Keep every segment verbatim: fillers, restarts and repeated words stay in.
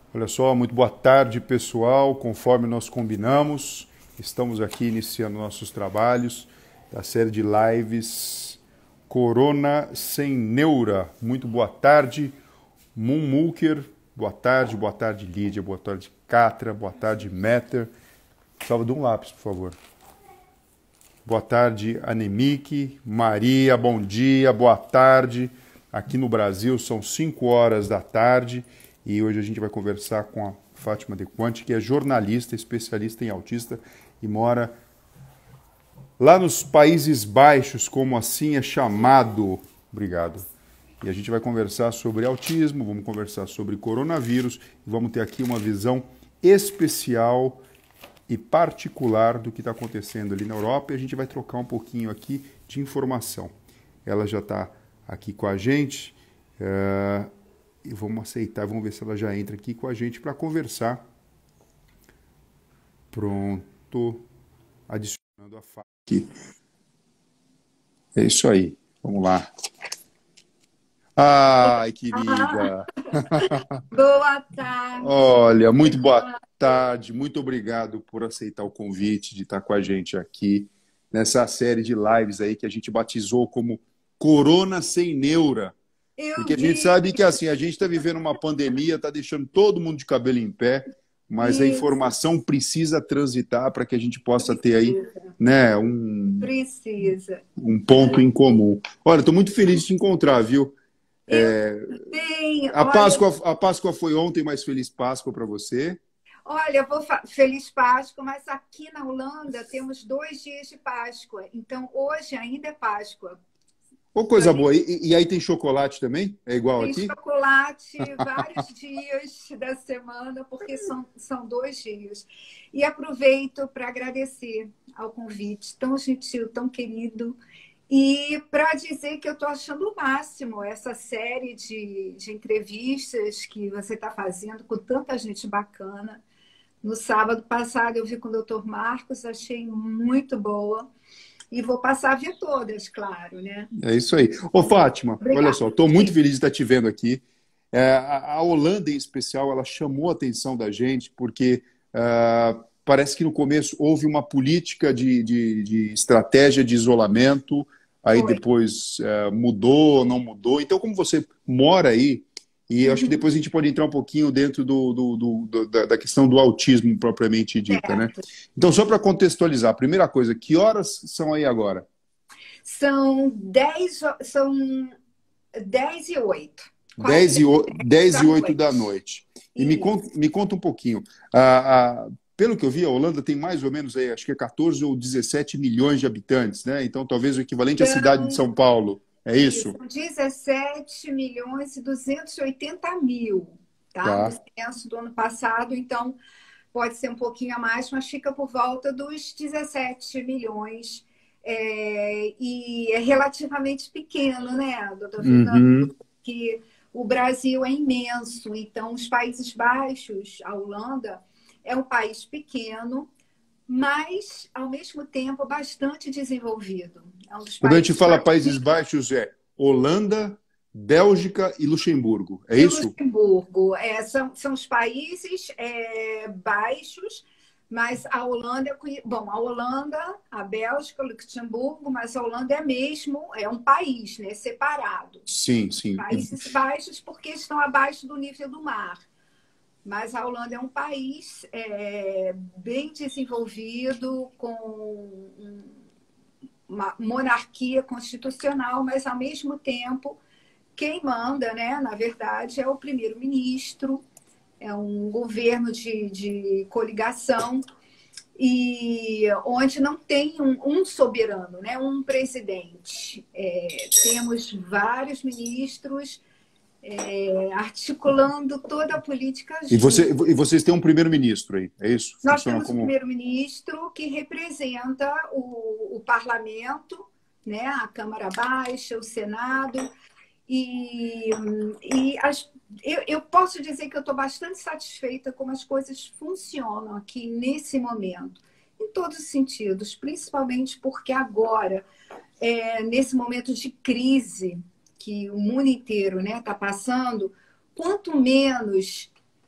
Olha só, muito boa tarde, pessoal. Conforme nós combinamos, estamos aqui iniciando nossos trabalhos da série de lives Corona Sem Neura. Muito boa tarde, Moonmulker. Boa tarde, boa tarde, Lídia. Boa tarde, Catra. Boa tarde, Metter. Salva de um lápis, por favor. Boa tarde, Anemique. Maria, bom dia, boa tarde. Aqui no Brasil são cinco horas da tarde. E hoje a gente vai conversar com a Fátima De Quanti, que é jornalista, especialista em autista e mora lá nos Países Baixos, como assim é chamado. Obrigado. E a gente vai conversar sobre autismo, vamos conversar sobre coronavírus e vamos ter aqui uma visão especial e particular do que está acontecendo ali na Europa e a gente vai trocar um pouquinho aqui de informação. Ela já está aqui com a gente. Uh... E vamos aceitar, vamos ver se ela já entra aqui com a gente para conversar. Pronto. Adicionando a fala aqui. É isso aí. Vamos lá. Ai, querida. Boa tarde. Olha, muito boa tarde. Muito obrigado por aceitar o convite de estar com a gente aqui nessa série de lives aí que a gente batizou como Corona Sem Neura. Porque a gente sabe que assim, a gente está vivendo uma pandemia, está deixando todo mundo de cabelo em pé, mas Isso. a informação precisa transitar para que a gente possa precisa. ter aí né, um, precisa. um ponto em comum. Olha, estou muito feliz de te encontrar, viu? É, tenho, a, olha... Páscoa, a Páscoa foi ontem, mas feliz Páscoa para você. Olha, vou fa... feliz Páscoa, mas aqui na Holanda temos dois dias de Páscoa, então hoje ainda é Páscoa. Ô, coisa boa. E, e aí tem chocolate também? É igual tem aqui? Tem chocolate vários dias da semana, porque são, são dois dias. E aproveito para agradecer ao convite, tão gentil, tão querido, e para dizer que eu estou achando o máximo essa série de, de entrevistas que você está fazendo com tanta gente bacana. No sábado passado eu vi com o doutor Marcos, achei muito boa. E vou passar a ver todas, claro, né? É isso aí. Ô, Fátima, Obrigada. Olha só, estou muito feliz de estar te vendo aqui. É, a, a Holanda, em especial, ela chamou a atenção da gente porque uh, parece que no começo houve uma política de, de, de estratégia de isolamento, aí Foi. depois uh, mudou, não mudou. Então, como você mora aí, e uhum. acho que depois a gente pode entrar um pouquinho dentro do, do, do, do, da, da questão do autismo propriamente dita, certo. né? Então, só para contextualizar, a primeira coisa, que horas são aí agora? São dez, são dez e oito. dez e oito da noite. E me conta, me conta um pouquinho. Ah, ah, pelo que eu vi, a Holanda tem mais ou menos, aí, acho que é quatorze ou dezessete milhões de habitantes, né? Então, talvez o equivalente então... à cidade de São Paulo. É isso? São dezessete milhões e duzentos e oitenta mil, tá? tá? No censo do ano passado, então pode ser um pouquinho a mais, mas fica por volta dos dezessete milhões. É, e é relativamente pequeno, né, doutor Fernando? Uhum. Porque o Brasil é imenso, então os Países Baixos, a Holanda, é um país pequeno, mas, ao mesmo tempo, bastante desenvolvido. É um Quando a gente fala Países Baixos, é Holanda, Bélgica e Luxemburgo, é e isso? Luxemburgo, é, são, são os países é, baixos, mas a Holanda, bom, a Holanda, a Bélgica, o Luxemburgo, mas a Holanda é mesmo, é um país, né, separado. Sim, sim. Países Baixos porque estão abaixo do nível do mar. Mas a Holanda é um país é, bem desenvolvido, com uma monarquia constitucional, mas, ao mesmo tempo, quem manda, né, na verdade, é o primeiro-ministro, é um governo de, de coligação, e onde não tem um, um soberano, né, um presidente. É, temos vários ministros, É, articulando toda a política junto. E, você, e vocês têm um primeiro-ministro aí, é isso? Nós Funciona temos como... um primeiro-ministro que representa o, o parlamento, né? A Câmara Baixa, o Senado, e, e as, eu, eu posso dizer que eu estou bastante satisfeita como as coisas funcionam aqui nesse momento, em todos os sentidos, principalmente porque agora, é, nesse momento de crise que o mundo inteiro, né, está passando, quanto menos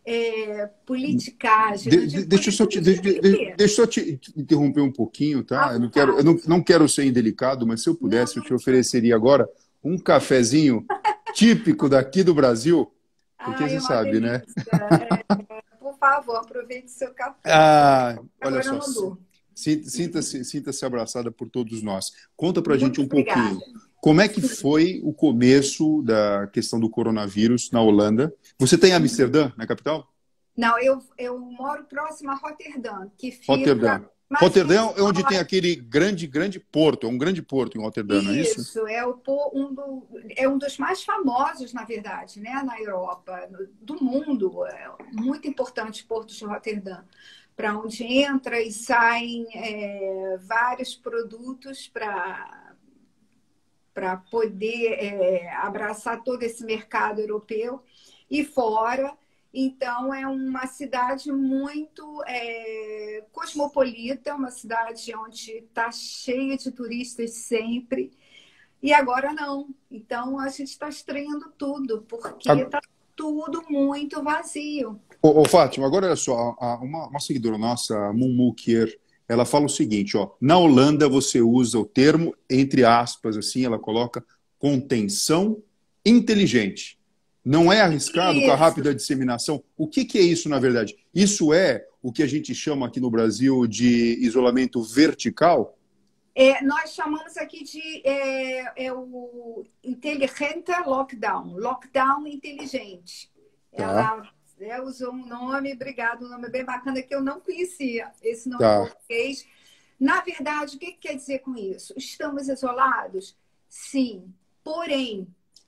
é, politicagem. De, Eu de, digo deixa eu só te, de, de, de, deixa eu só te interromper um pouquinho, tá? Eu não quero, eu não, não quero ser indelicado, mas se eu pudesse, não, não, eu te ofereceria agora um cafezinho típico daqui do Brasil, porque Ai, você é uma sabe, delícia. né? É, por favor, aproveite o seu café. Ah, olha Agora só, eu não dou. sinta-se, sinta-se abraçada por todos nós. Conta pra gente Muito um obrigada. pouquinho. Como é que foi o começo da questão do coronavírus na Holanda? Você tem Amsterdã, na capital? Não, eu, eu moro próximo a Roterdã, que fica... Rotterdam. Rotterdam é onde tem aquele grande, grande porto, é um grande porto em Rotterdam, não é isso? Isso, é, o, um do, é um dos mais famosos, na verdade, né, na Europa, do mundo. É muito importante o Porto de Roterdã, para onde entra e saem é, vários produtos para para poder é, abraçar todo esse mercado europeu e fora. Então, é uma cidade muito é, cosmopolita, uma cidade onde está cheia de turistas sempre. E agora não. Então, a gente está estranhando tudo, porque está tudo muito vazio. Ô, ô, Fátima, agora olha só, uma, uma seguidora nossa, a Mumu Kier, ela fala o seguinte, ó, na Holanda você usa o termo, entre aspas, assim, ela coloca contenção inteligente. Não é arriscado Isso. com a rápida disseminação? O que, que é isso, na verdade? Isso é o que a gente chama aqui no Brasil de isolamento vertical? É, nós chamamos aqui de é, é o inteligente lockdown, lockdown inteligente. Tá. Ela é, usou um nome, obrigado, um nome bem bacana que eu não conhecia, esse nome Tá. em português. Na verdade, o que quer dizer com isso? Estamos isolados? Sim, porém,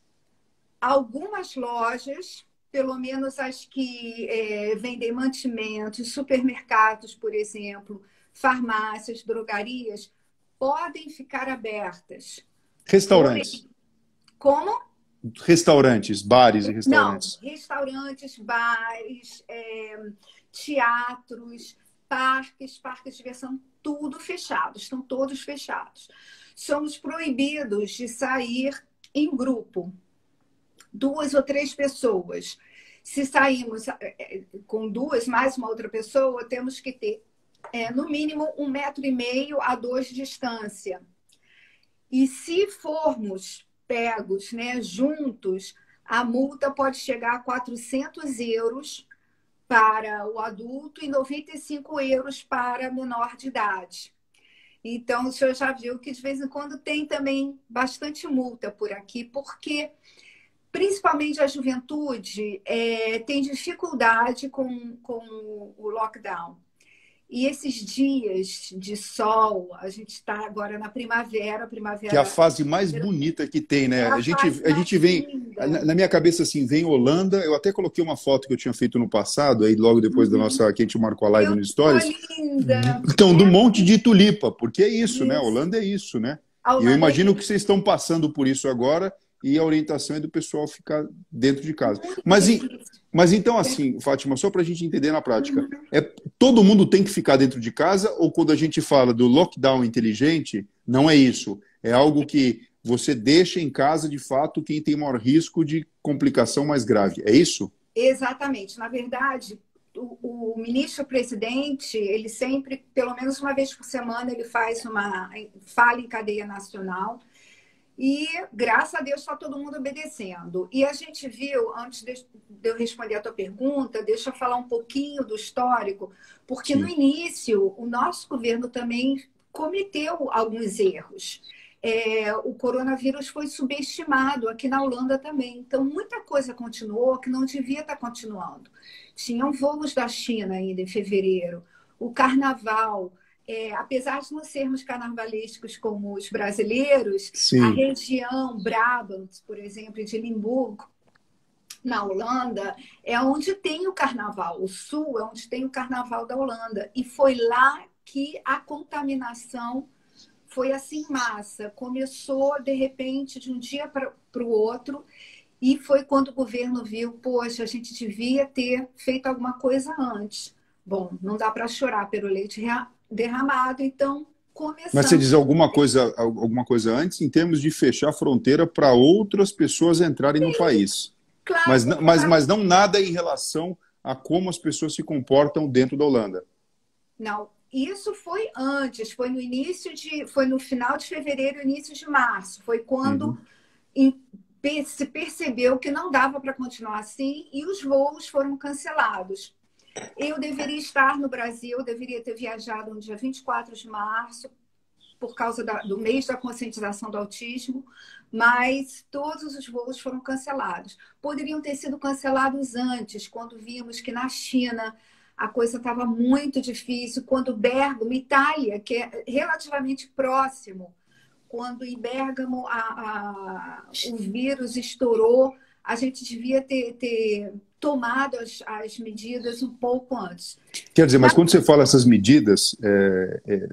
algumas lojas, pelo menos as que é, vendem mantimentos, supermercados, por exemplo, farmácias, drogarias, podem ficar abertas. Restaurantes. Porém, como? Restaurantes, bares e restaurantes. Não, restaurantes, bares, é, teatros, parques, parques de diversão, tudo fechado, estão todos fechados. Somos proibidos de sair em grupo. Duas ou três pessoas. Se saímos com duas, mais uma outra pessoa, temos que ter, é, no mínimo, um metro e meio a dois de distância. E se formos pegos, né, juntos, a multa pode chegar a quatrocentos euros para o adulto e noventa e cinco euros para menor de idade. Então, o senhor já viu que, de vez em quando, tem também bastante multa por aqui, porque... principalmente a juventude é, tem dificuldade com, com o lockdown. E esses dias de sol, a gente está agora na primavera, primavera... Que é a fase mais bonita que tem, né? É a a gente, fase a gente vem... Na, na minha cabeça, assim, vem Holanda. Eu até coloquei uma foto que eu tinha feito no passado, aí logo depois Uhum. da nossa... que a gente marcou a live Eu no Stories. linda. Então, do monte de tulipa, porque é isso, Isso. né? A Holanda é isso, né? A E eu Holanda imagino é que vocês estão passando por isso agora... e a orientação é do pessoal ficar dentro de casa. Muito Mas, difícil. mas então, assim, Fátima, só para a gente entender na prática, é, todo mundo tem que ficar dentro de casa ou quando a gente fala do lockdown inteligente, não é isso? É algo que você deixa em casa, de fato, quem tem maior risco de complicação mais grave. É isso? Exatamente. Na verdade, o, o ministro-presidente, ele sempre, pelo menos uma vez por semana, ele faz uma fala em cadeia nacional. E, graças a Deus, está todo mundo obedecendo. E a gente viu, antes de eu responder a tua pergunta, deixa eu falar um pouquinho do histórico, porque Sim. no início o nosso governo também cometeu alguns erros. É, o coronavírus foi subestimado aqui na Holanda também. Então, muita coisa continuou que não devia estar continuando. Tinham voos da China ainda em fevereiro, o carnaval... É, apesar de não sermos carnavalescos como os brasileiros, Sim. a região Brabant, por exemplo, de Limburgo, na Holanda, é onde tem o carnaval. O sul é onde tem o carnaval da Holanda. E foi lá que a contaminação foi assim em massa. Começou, de repente, de um dia para o outro. E foi quando o governo viu, poxa, a gente devia ter feito alguma coisa antes. Bom, não dá para chorar pelo leite derramado, então começamos... Mas você diz alguma coisa, alguma coisa antes em termos de fechar a fronteira para outras pessoas entrarem Sim, no país. Claro, mas, mas, mas não nada em relação a como as pessoas se comportam dentro da Holanda. Não, isso foi antes, foi no início de, foi no final de fevereiro, início de março. Foi quando Uhum. em- pe- se percebeu que não dava para continuar assim e os voos foram cancelados. Eu deveria estar no Brasil, deveria ter viajado no dia vinte e quatro de março, por causa da- do mês da conscientização do autismo, mas todos os voos foram cancelados. Poderiam ter sido cancelados antes, quando vimos que na China a coisa estava muito difícil, quando Bergamo, Itália, que é relativamente próximo, quando em Bergamo a, a- o vírus estourou, a gente devia ter, ter tomado as, as medidas um pouco anis. Quer dizer, mas Na- quando você fala essas medidas, é, é,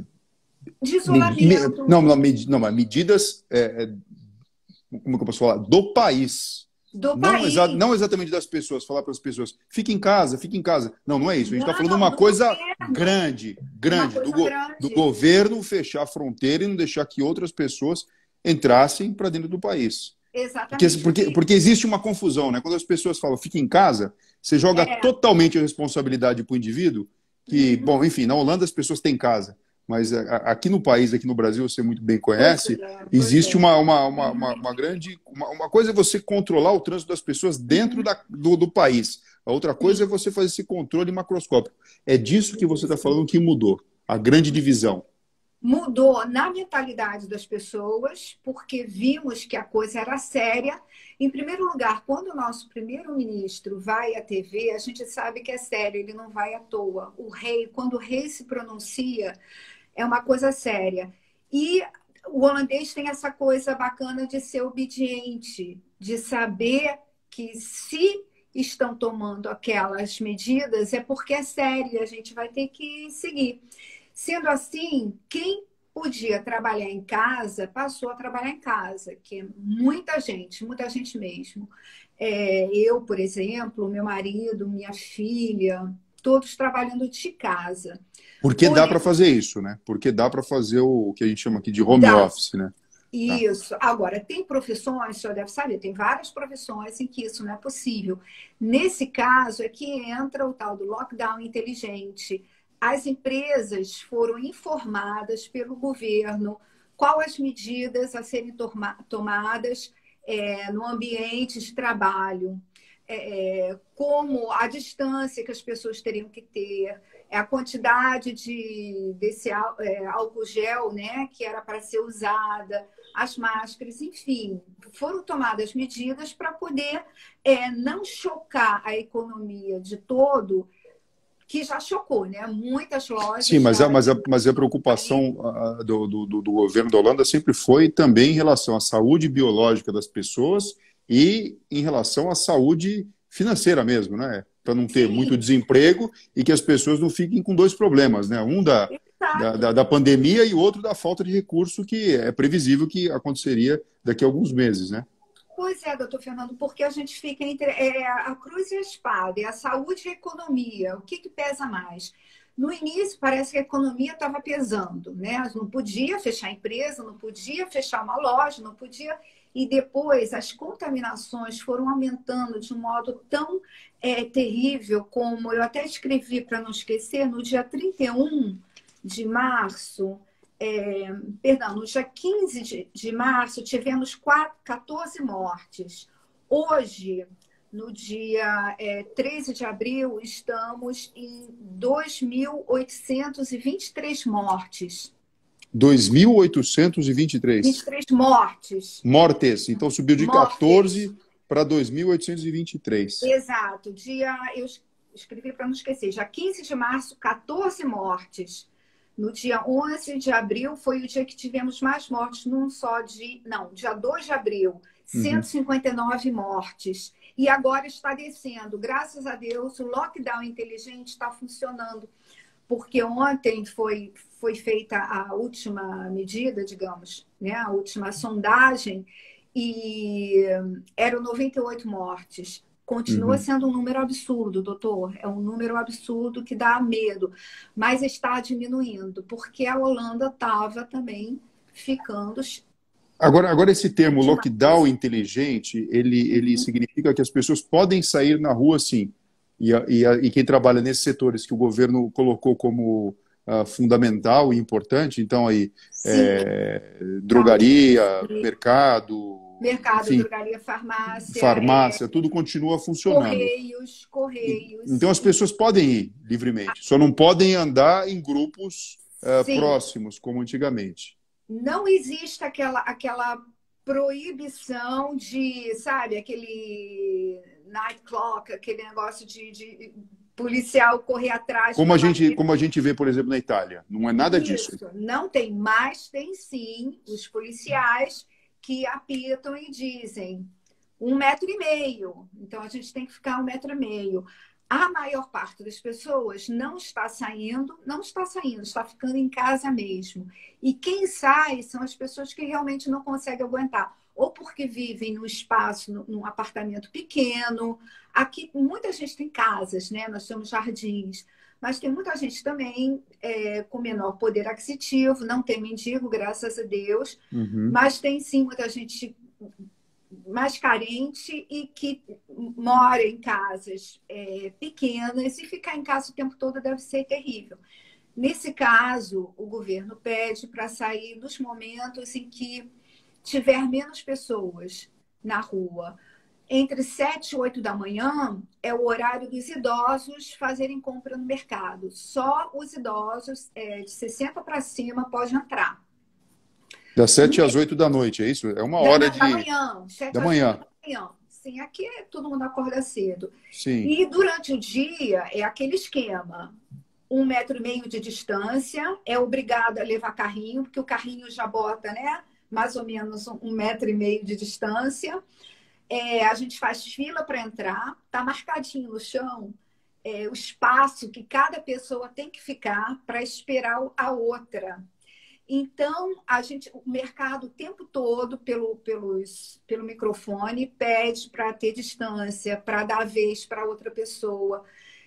De me- me- isolamento não, não, med- não, mas medidas, é, é, como que eu posso falar? Do país. do Não, exa país. não exatamente das pessoas, falar para as pessoas, fique em casa, fique em casa. Não, não é isso. A gente está falando de Não, uma do coisa governo. grande, Uma grande, do, coisa go do grande. governo fechar a fronteira e não deixar que outras pessoas entrassem para dentro do país. Porque, Exatamente. porque, porque existe uma confusão, né? Quando as pessoas falam, fique em casa, você joga É. totalmente a responsabilidade para o indivíduo, que, Uhum. bom, enfim, na Holanda as pessoas têm casa, mas a- a- aqui no país, aqui no Brasil, você muito bem Pois conhece, é, pois existe é. uma, uma, uma, uma, uma grande... Uma, uma coisa é você controlar o trânsito das pessoas dentro da, do, do país, a outra coisa é você fazer esse controle macroscópico. É disso que você está falando que mudou, a grande divisão. Mudou na mentalidade das pessoas, porque vimos que a coisa era séria. Em primeiro lugar, quando o nosso primeiro-ministro vai à T V, a gente sabe que é sério, ele não vai à toa. O rei, quando o rei se pronuncia, é uma coisa séria. E o holandês tem essa coisa bacana de ser obediente, de saber que se estão tomando aquelas medidas é porque é sério e a gente vai ter que seguir. Sendo assim, quem podia trabalhar em casa, passou a trabalhar em casa, que é muita gente, muita gente mesmo. É, eu, por exemplo, meu marido, minha filha, todos trabalhando de casa. Porque dá Porém, para fazer isso, né? Porque dá para fazer o que a gente chama aqui de home dá. office, né? Tá. Isso. Agora, tem profissões, o senhor deve saber, tem várias profissões em que isso não é possível. Nesse caso é que entra o tal do lockdown inteligente. As empresas foram informadas pelo governo quais as medidas a serem tomadas é, no ambiente de trabalho, é, como a distância que as pessoas teriam que ter, a quantidade de, desse é, álcool gel, né, que era para ser usada, as máscaras, enfim, foram tomadas medidas para poder é, não chocar a economia de todo, que já chocou, né? Muitas lojas. Sim, mas já... a, mas a, mas a preocupação uh, do, do, do governo da Holanda sempre foi também em relação à saúde biológica das pessoas e em relação à saúde financeira mesmo, né? Para não ter Sim. muito desemprego e que as pessoas não fiquem com dois problemas, né? Um da, da, da, da pandemia e o outro da falta de recurso, que é previsível que aconteceria daqui a alguns meses, né? Pois é, doutor Fernando, porque a gente fica entre é, a cruz e a espada, é a saúde e a economia. O que, que pesa mais? No início, parece que a economia estava pesando, né? Não podia fechar a empresa, não podia fechar uma loja, não podia. E depois as contaminações foram aumentando de um modo tão é, terrível, como eu até escrevi para não esquecer, no dia trinta e um de março. É, perdão, no dia quinze de, de março, tivemos quatro, quatorze mortes. Hoje, no dia é, treze de abril, estamos em dois mil oitocentos e vinte e três mortes. dois mil oitocentos e vinte e três. vinte e três mortes. Mortes. Então subiu de Mortes. quatorze para dois mil oitocentos e vinte e três. Exato. Dia, eu escrevi para não esquecer, dia quinze de março, quatorze mortes. No dia onze de abril foi o dia que tivemos mais mortes num só dia. Não, dia dois de abril, cento e cinquenta e nove uhum. mortes. E agora está descendo. Graças a Deus, o lockdown inteligente está funcionando. Porque ontem foi, foi feita a última medida, digamos, né? A última sondagem, e eram noventa e oito mortes. Continua Uhum. sendo um número absurdo, doutor. É um número absurdo que dá medo. Mas está diminuindo, porque a Holanda estava também ficando... Agora, agora esse termo lockdown inteligente, ele, ele uhum. significa que as pessoas podem sair na rua, sim. E, a, e, a, e quem trabalha nesses setores que o governo colocou como uh, fundamental e importante, então aí é, drogaria, mercado, mercado, enfim, drogaria, farmácia, farmácia, é, tudo continua funcionando. correios, correios. Então as pessoas podem ir livremente, só não podem andar em grupos uh, Sim, próximos, como antigamente. não existe aquela, aquela proibição de, sabe, aquele night clock, aquele negócio de, de policial correr atrás Como para a gente, bater. como a gente vê, por exemplo, na Itália. Não é nada disso. Isso, não tem, mas tem sim os policiais que apitam e dizem um metro e meio. Então a gente tem que ficar um metro e meio. A maior parte das pessoas não está saindo, não está saindo, está ficando em casa mesmo. E quem sai são as pessoas que realmente não conseguem aguentar. Ou porque vivem num espaço, num apartamento pequeno. Aqui, muita gente tem casas, né? Nós temos jardins. Mas tem muita gente também é, com menor poder aquisitivo, não tem mendigo, graças a Deus. Uhum. Mas tem sim muita gente mais carente e que mora em casas é, pequenas, e ficar em casa o tempo todo deve ser terrível. Nesse caso, o governo pede para sair nos momentos em que tiver menos pessoas na rua. Entre sete e oito da manhã é o horário dos idosos fazerem compra no mercado. Só os idosos é, de sessenta para cima podem entrar. Das sete às oito da noite, é isso? É uma Da, hora não, de... da manhã, sete da às oito manhã. da manhã. Sim, aqui todo mundo acorda cedo. Sim. E durante o dia é aquele esquema. Um metro e meio de distância, é obrigado a levar carrinho, porque o carrinho já bota, né? Mais ou menos um metro e meio de distância. É, a gente faz fila para entrar, tá marcadinho no chão é, o espaço que cada pessoa tem que ficar para esperar a outra. Então, a gente, o mercado o tempo todo, pelo, pelos, pelo microfone, pede para ter distância, para dar vez para outra pessoa.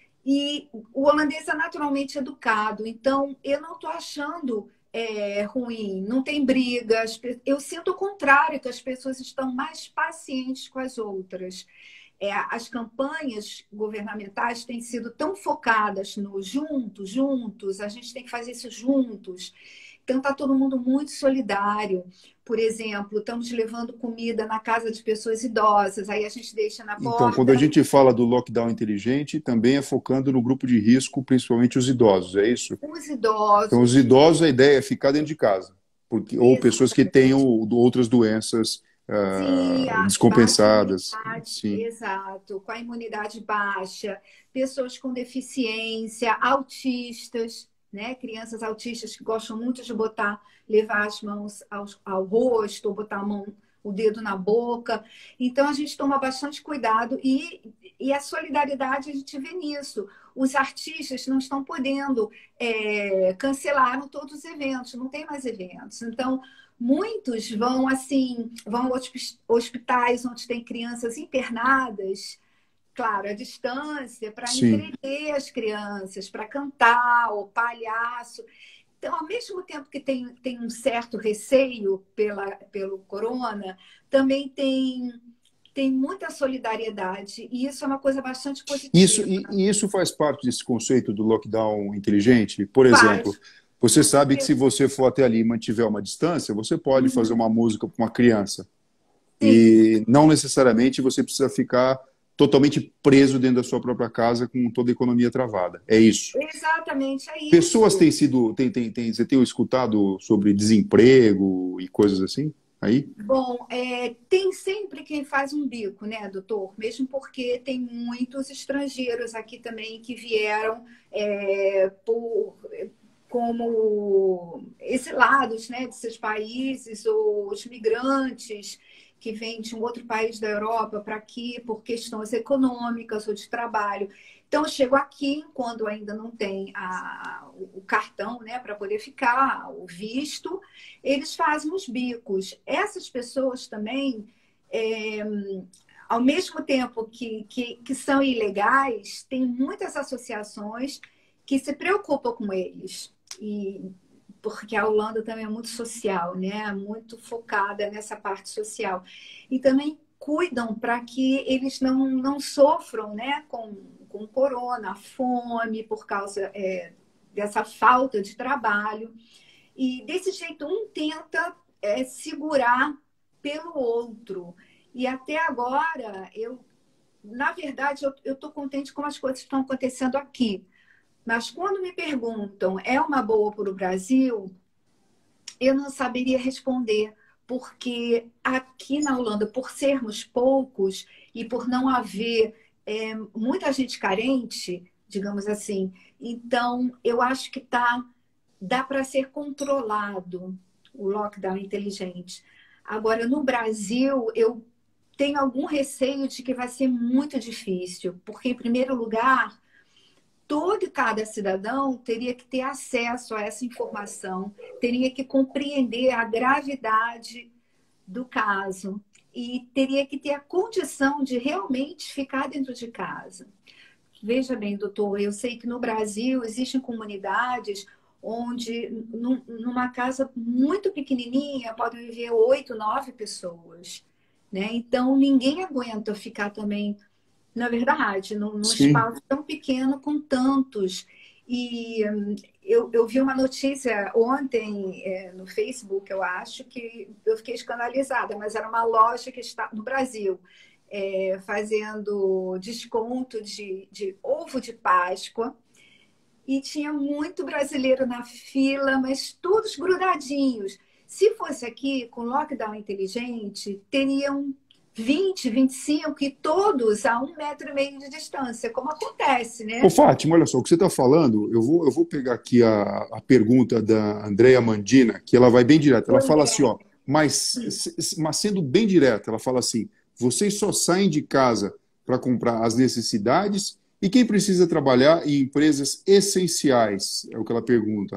E o holandês é naturalmente educado, então eu não estou achando é, ruim, não tem brigas. Eu sinto o contrário, que as pessoas estão mais pacientes com as outras. É, as campanhas governamentais têm sido tão focadas no juntos, juntos, a gente tem que fazer isso juntos. Então, está todo mundo muito solidário. Por exemplo, estamos levando comida na casa de pessoas idosas, aí a gente deixa na porta. Então, quando a gente fala do lockdown inteligente, também é focando no grupo de risco, principalmente os idosos, é isso? Os idosos. Então, os idosos, a ideia é ficar dentro de casa, porque, ou pessoas que tenham outras doenças Sim, uh, a descompensadas. baixa imunidade, Sim. exato, com a imunidade baixa, pessoas com deficiência, autistas, né? Crianças autistas que gostam muito de botar, levar as mãos ao, ao rosto, ou botar a mão, o dedo na boca. Então, a gente toma bastante cuidado e, e a solidariedade a gente vê nisso. Os artistas não estão podendo, é, cancelaram todos os eventos, não tem mais eventos. Então, muitos vão assim, vão a hospitais onde tem crianças internadas, claro, à distância, para entreter as crianças, para cantar, o palhaço. Então, ao mesmo tempo que tem, tem um certo receio pela, pelo corona, também tem, tem muita solidariedade, e isso é uma coisa bastante positiva. Isso, e, e isso faz parte desse conceito do lockdown inteligente? Por exemplo, faz. Você sabe que se você for até ali e mantiver uma distância, você pode uhum. fazer uma música para uma criança. Sim. E não necessariamente você precisa ficar totalmente preso dentro da sua própria casa com toda a economia travada. É isso. Exatamente, é isso. Pessoas têm sido... Tem, tem, tem, você tem escutado sobre desemprego e coisas assim? Aí? Bom, é, tem sempre quem faz um bico, né, doutor? Mesmo porque tem muitos estrangeiros aqui também que vieram é, por... como exilados, né, de seus países, ou os migrantes que vêm de um outro país da Europa para aqui por questões econômicas ou de trabalho. Então, eu chego aqui, quando ainda não tem a, o cartão, né, para poder ficar, o visto, eles fazem os bicos. Essas pessoas também, é, ao mesmo tempo que, que, que são ilegais, tem muitas associações que se preocupam com eles. E porque a Holanda também é muito social, né? Muito focada nessa parte social. E também cuidam para que eles não, não sofram, né, com, com corona, fome, por causa é, dessa falta de trabalho. E desse jeito, um tenta é, segurar pelo outro. E até agora, eu, na verdade, eu estou contente com as coisas que estão acontecendo aqui. Mas quando me perguntam, é uma boa para o Brasil? Eu não saberia responder, porque aqui na Holanda, por sermos poucos e por não haver é, muita gente carente, digamos assim, então eu acho que tá, dá para ser controlado o lockdown inteligente. Agora, no Brasil, eu tenho algum receio de que vai ser muito difícil, porque, em primeiro lugar, todo e cada cidadão teria que ter acesso a essa informação, teria que compreender a gravidade do caso e teria que ter a condição de realmente ficar dentro de casa. Veja bem, doutor, eu sei que no Brasil existem comunidades onde, num, numa casa muito pequenininha, podem viver oito, nove pessoas, né? Então, ninguém aguenta ficar também, na verdade, num, num espaço tão pequeno com tantos. E hum, eu, eu vi uma notícia ontem é, no Facebook, eu acho, que eu fiquei escandalizada, mas era uma loja que está no Brasil, é, fazendo desconto de, de ovo de Páscoa, e tinha muito brasileiro na fila, mas todos grudadinhos. Se fosse aqui, com lockdown inteligente, teriam vinte, vinte e cinco e todos a um metro e meio de distância, como acontece, né? Ô, Fátima, olha só, o que você está falando, eu vou, eu vou pegar aqui a, a pergunta da Andrea Mandina, que ela vai bem direta. Ela fala assim, ó, mas, mas sendo bem direta, ela fala assim, vocês só saem de casa para comprar as necessidades e quem precisa trabalhar em empresas essenciais, é o que ela pergunta.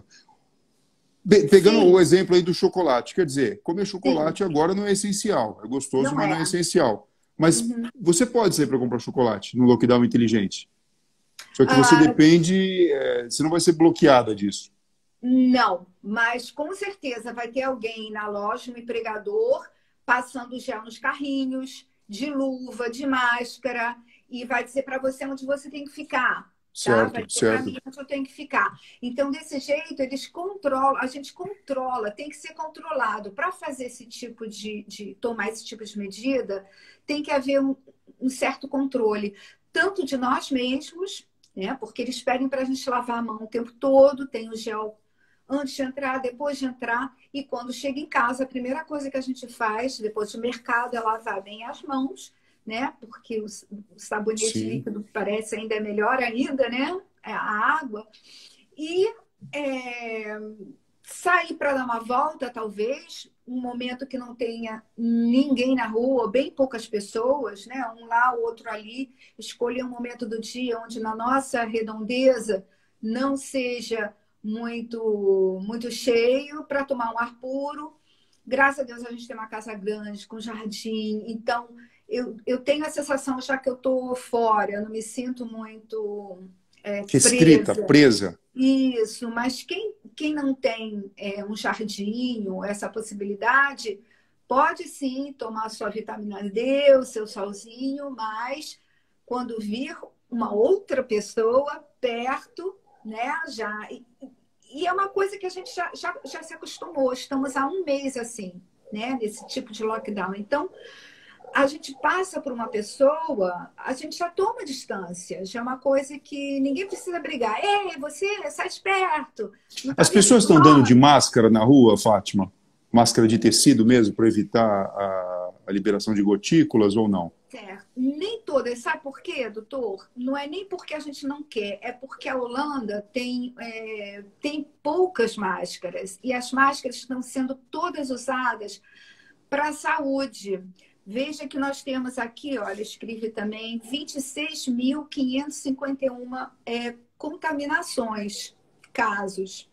Pegando Sim. o exemplo aí do chocolate, quer dizer, comer chocolate Sim. agora não é essencial, é gostoso, não mas é. não é essencial. Mas uhum. você pode sair para comprar chocolate no lockdown inteligente. Só que você ah, depende, é, você não vai ser bloqueada disso. Não, mas com certeza vai ter alguém na loja, um empregador, passando gel nos carrinhos, de luva, de máscara, e vai dizer para você onde você tem que ficar. Certo, tá? Vai ter certo. caminho onde eu tenho que ficar. Então, desse jeito, eles controlam, a gente controla, tem que ser controlado. Para fazer esse tipo de, de, tomar esse tipo de medida, tem que haver um, um certo controle, tanto de nós mesmos, né? Porque eles pedem para a gente lavar a mão o tempo todo, tem o gel antes de entrar, depois de entrar, e quando chega em casa, a primeira coisa que a gente faz, depois do mercado, é lavar bem as mãos, né? Porque o, o sabonete Sim. líquido parece ainda é melhor ainda, né? A água. E é, sair para dar uma volta, talvez, um momento que não tenha ninguém na rua, bem poucas pessoas, né? Um lá, o outro ali, escolher um momento do dia onde na nossa redondeza não seja muito, muito cheio para tomar um ar puro. Graças a Deus a gente tem uma casa grande, com jardim, então eu, eu tenho a sensação, já que eu estou fora, eu não me sinto muito é, restrita, presa. presa. Isso, mas quem, quem não tem é, um jardinho, essa possibilidade, pode sim tomar sua vitamina D, o seu solzinho, mas quando vir uma outra pessoa perto, né, já... E, e é uma coisa que a gente já, já, já se acostumou, estamos há um mês assim, né, nesse tipo de lockdown. Então, a gente passa por uma pessoa, a gente já toma distância, já é uma coisa que ninguém precisa brigar. Ei, você, sai esperto. Tá As pessoas estão dando de máscara na rua, Fátima? Máscara de tecido mesmo, para evitar a, a liberação de gotículas ou não? Certo. Nem todas. Sabe por quê, doutor? Não é nem porque a gente não quer, é porque a Holanda tem, é, tem poucas máscaras e as máscaras estão sendo todas usadas para a saúde. Veja que nós temos aqui, olha, escreve também, vinte e seis mil quinhentos e cinquenta e um é, contaminações, casos.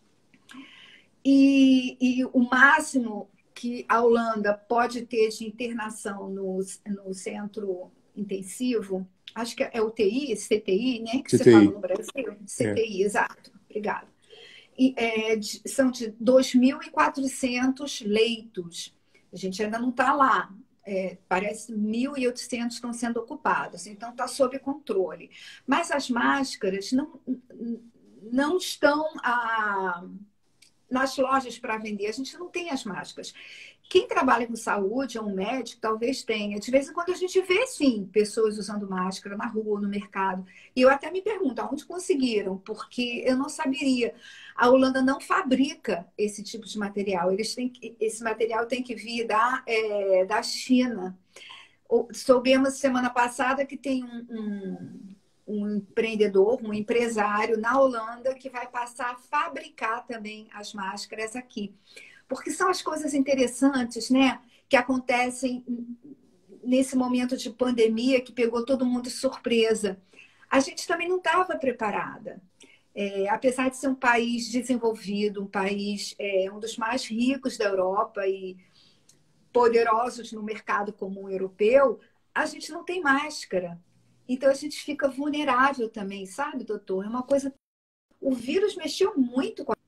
E, e o máximo que a Holanda pode ter de internação no, no centro intensivo, acho que é U T I, C T I, né? Que C T I. Você fala no Brasil. C T I, é. Exato. Obrigada. E, é, de, são de dois mil e quatrocentos leitos. A gente ainda não está lá. é, parece mil e oitocentos estão sendo ocupados, então está sob controle. Mas as máscaras não, não estão a, nas lojas para vender, a gente não tem as máscaras. Quem trabalha com saúde, ou um médico, talvez tenha. De vez em quando a gente vê, sim, pessoas usando máscara na rua, no mercado. E eu até me pergunto, aonde conseguiram? Porque eu não saberia. A Holanda não fabrica esse tipo de material. Eles têm que, esse material tem que vir da, é, da China. Soubemos semana passada que tem um, um, um empreendedor, um empresário na Holanda que vai passar a fabricar também as máscaras aqui. Porque são as coisas interessantes, né, que acontecem nesse momento de pandemia que pegou todo mundo de surpresa. A gente também não estava preparada. É, apesar de ser um país desenvolvido, um país, é, um dos mais ricos da Europa e poderosos no mercado comum europeu, a gente não tem máscara. Então a gente fica vulnerável também, sabe, doutor? É uma coisa... O vírus mexeu muito com a...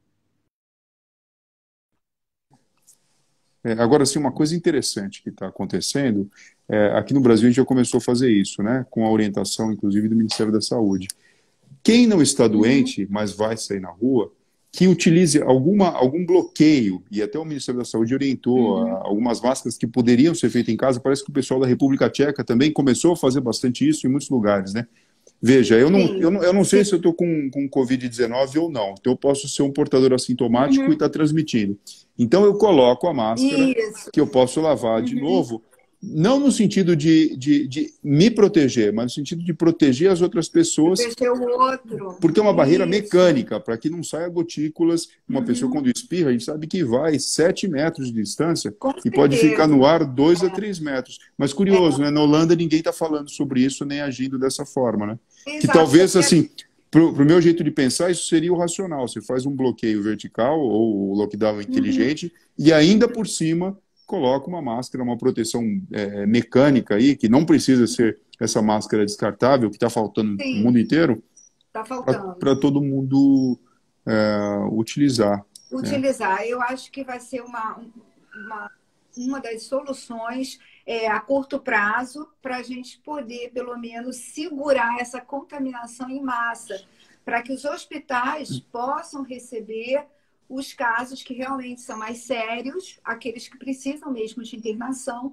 É, agora, sim, uma coisa interessante que está acontecendo, é, aqui no Brasil a gente já começou a fazer isso, né, com a orientação, inclusive, do Ministério da Saúde. Quem não está doente, uhum. mas vai sair na rua, que utilize alguma, algum bloqueio, e até o Ministério da Saúde orientou uhum. a, algumas máscaras que poderiam ser feitas em casa. Parece que o pessoal da República Tcheca também começou a fazer bastante isso em muitos lugares, né? Veja, eu não, eu não, eu não sei se eu estou com, com covid dezenove ou não, então eu posso ser um portador assintomático uhum. e estar transmitindo. Então eu coloco a máscara, isso. que eu posso lavar uhum. de novo, não no sentido de, de, de me proteger, mas no sentido de proteger as outras pessoas. Proteger o outro. Porque é uma barreira isso. mecânica, para que não saia gotículas. Uma uhum. pessoa, quando espirra, a gente sabe que vai sete metros de distância Com e certeza. pode ficar no ar dois é. a três metros. Mas curioso, é. né? Na Holanda ninguém está falando sobre isso, nem agindo dessa forma, né? Exato. Que talvez, assim, para o meu jeito de pensar, isso seria o racional. Você faz um bloqueio vertical ou lockdown inteligente uhum. e ainda por cima coloca uma máscara, uma proteção é, mecânica aí, que não precisa ser essa máscara descartável, que está faltando Sim. no mundo inteiro, tá faltando para todo mundo é, utilizar. Utilizar. Né? Eu acho que vai ser uma, uma, uma das soluções é, a curto prazo para a gente poder, pelo menos, segurar essa contaminação em massa, para que os hospitais possam receber os casos que realmente são mais sérios, aqueles que precisam mesmo de internação,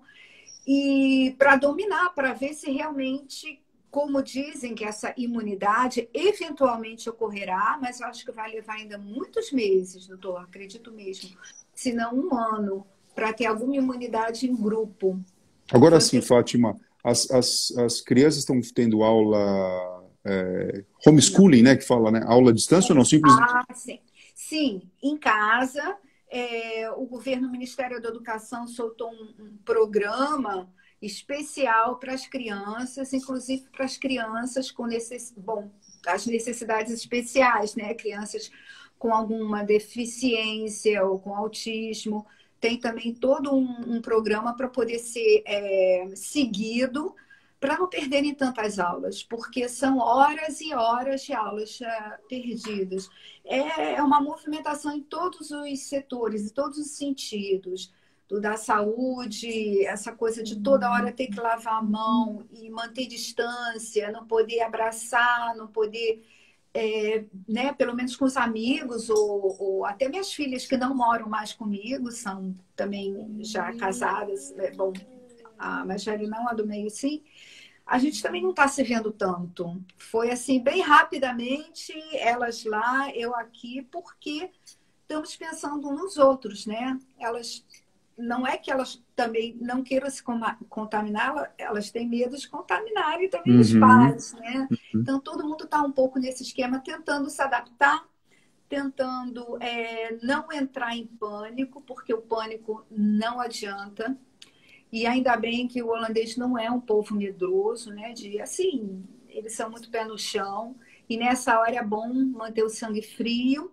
e para dominar, para ver se realmente, como dizem que essa imunidade eventualmente ocorrerá, mas eu acho que vai levar ainda muitos meses, doutor, acredito mesmo, se não um ano, para ter alguma imunidade em grupo. Agora sim, Fátima, as, as, as crianças estão tendo aula é, homeschooling, não. né, que fala, né? Aula à distância ou não? Simplesmente... Ah, sim. Sim, em casa, é, o governo, o Ministério da Educação soltou um, um programa especial para as crianças, inclusive para as crianças com necess... Bom, as necessidades especiais, né? Crianças com alguma deficiência ou com autismo. Tem também todo um, um programa para poder ser é, seguido, para não perderem tantas aulas, porque são horas e horas de aulas uh, perdidas. É uma movimentação em todos os setores, em todos os sentidos. Do da saúde, essa coisa de toda hora ter que lavar a mão e manter distância, não poder abraçar, não poder, é, né, pelo menos com os amigos, ou, ou até minhas filhas que não moram mais comigo, são também já casadas, né? Bom, a Marjorie não, a do meio sim. A gente também não está se vendo tanto. Foi assim, bem rapidamente, elas lá, eu aqui, porque estamos pensando nos outros, né? Elas, não é que elas também não queiram se contaminar, elas têm medo de contaminarem também uhum. os pais, né? Uhum. Então, todo mundo está um pouco nesse esquema, tentando se adaptar, tentando é, não entrar em pânico, porque o pânico não adianta. E ainda bem que o holandês não é um povo medroso, né? De, assim, eles são muito pé no chão. E nessa hora é bom manter o sangue frio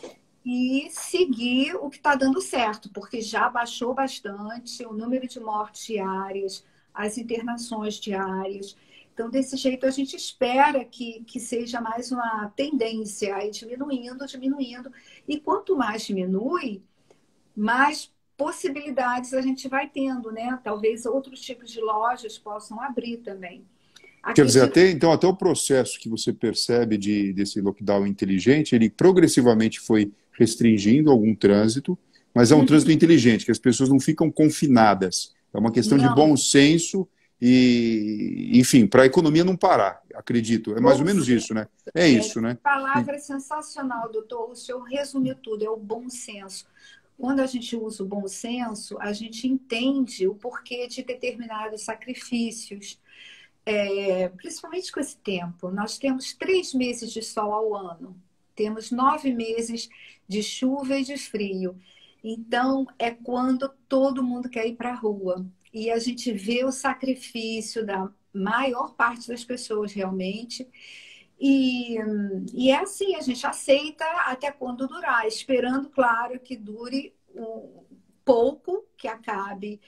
e seguir o que está dando certo, porque já baixou bastante o número de mortes diárias, as internações diárias. Então, desse jeito, a gente espera que, que seja mais uma tendência aí diminuindo, diminuindo. E quanto mais diminui, mais possibilidades a gente vai tendo, né? Talvez outros tipos de lojas possam abrir também. Quer dizer, Acredito. até, então, até o processo que você percebe de, desse lockdown inteligente, ele progressivamente foi restringindo algum trânsito, mas é um trânsito Uhum. inteligente, que as pessoas não ficam confinadas. É uma questão de bom Não, senso e, enfim, para a economia não parar, acredito. É mais ou bom menos senso. isso, né? É É, isso, né? E- palavra sensacional, doutor. O senhor resumiu tudo, é o bom senso. Quando a gente usa o bom senso, a gente entende o porquê de determinados sacrifícios. É, principalmente com esse tempo. Nós temos três meses de sol ao ano, temos nove meses de chuva e de frio. Então, é quando todo mundo quer ir para a rua. E a gente vê o sacrifício da maior parte das pessoas, realmente. E, e é assim, a gente aceita até quando durar, esperando, claro, que dure um pouco, que acabe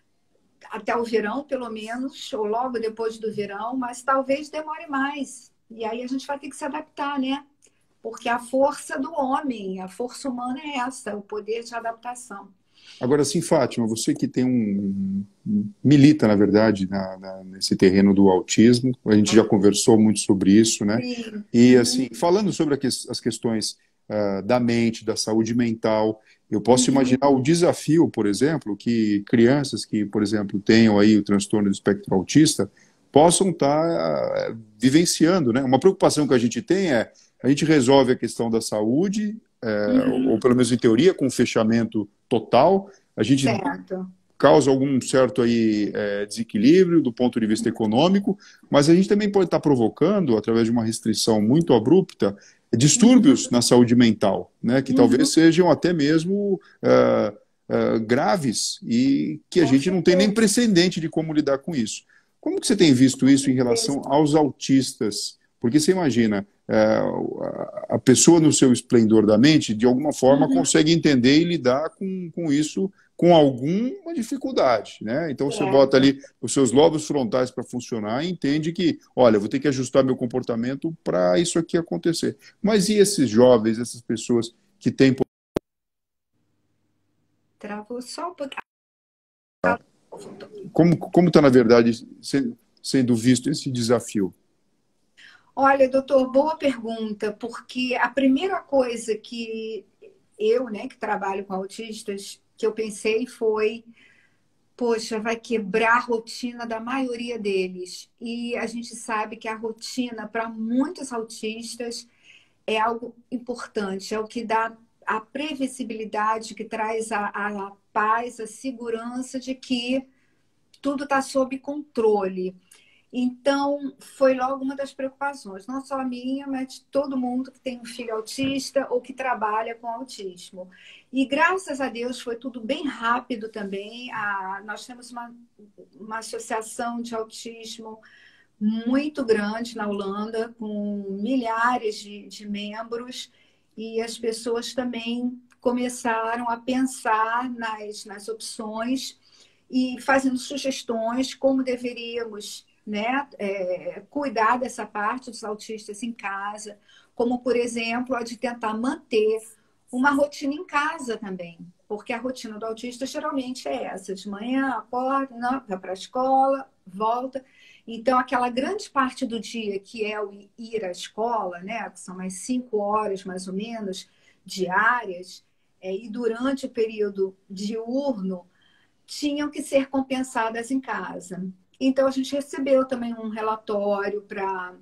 até o verão, pelo menos, ou logo depois do verão, mas talvez demore mais. E aí a gente vai ter que se adaptar, né? Porque a força do homem, a força humana é essa, o poder de adaptação. Agora sim, Fátima, você que tem um, um- milita, na verdade, na- na- nesse terreno do autismo, a gente já conversou muito sobre isso, né? Sim. E, assim, Uhum. falando sobre a ques- as questões ah, da mente, da saúde mental, eu posso Uhum. imaginar o desafio, por exemplo, que crianças que, por exemplo, tenham aí o transtorno do espectro autista possam estar ah, vivenciando, né? Uma preocupação que a gente tem é a gente resolve a questão da saúde, eh, ou Uhum. pelo menos em teoria, com um fechamento total, a gente Certo. causa algum certo aí, é, desequilíbrio do ponto de vista econômico, mas a gente também pode estar provocando, através de uma restrição muito abrupta, distúrbios Uhum. na saúde mental, né, que talvez Uhum. sejam até mesmo é, é, graves e que a Com gente não tem nem certeza. precedente de como lidar com isso. Como que você tem visto Com isso em relação certeza. aos autistas? Porque você imagina, é, a pessoa no seu esplendor da mente, de alguma forma, Uhum. consegue entender e lidar com, com isso com alguma dificuldade, né? Então você bota Certo. ali os seus lobos frontais para funcionar e entende que, olha, eu vou ter que ajustar meu comportamento para isso aqui acontecer. Mas e esses jovens, essas pessoas que têm... Travou só um pouquinho. Como como está, na verdade, sendo visto esse desafio? Olha, doutor, boa pergunta, porque a primeira coisa que eu, né, que trabalho com autistas, que eu pensei foi, poxa, vai quebrar a rotina da maioria deles. E a gente sabe que a rotina, para muitos autistas, é algo importante, é o que dá a previsibilidade, que traz a, a paz, a segurança de que tudo está sob controle. Então, foi logo uma das preocupações, não só a minha, mas de todo mundo que tem um filho autista ou que trabalha com autismo. E graças a Deus foi tudo bem rápido também. A, nós temos uma, uma associação de autismo muito grande na Holanda, com milhares de, de membros, e as pessoas também começaram a pensar nas, nas opções e fazendo sugestões como deveríamos, né, é, cuidar dessa parte dos autistas em casa, como, por exemplo, a de tentar manter uma rotina em casa também, porque a rotina do autista geralmente é essa, de manhã acorda, não, vai para a escola, volta. Então, aquela grande parte do dia que é o ir à escola, né, que são mais cinco horas mais ou menos diárias, é, e durante o período diurno, tinham que ser compensadas em casa. Então, a gente recebeu também um relatório para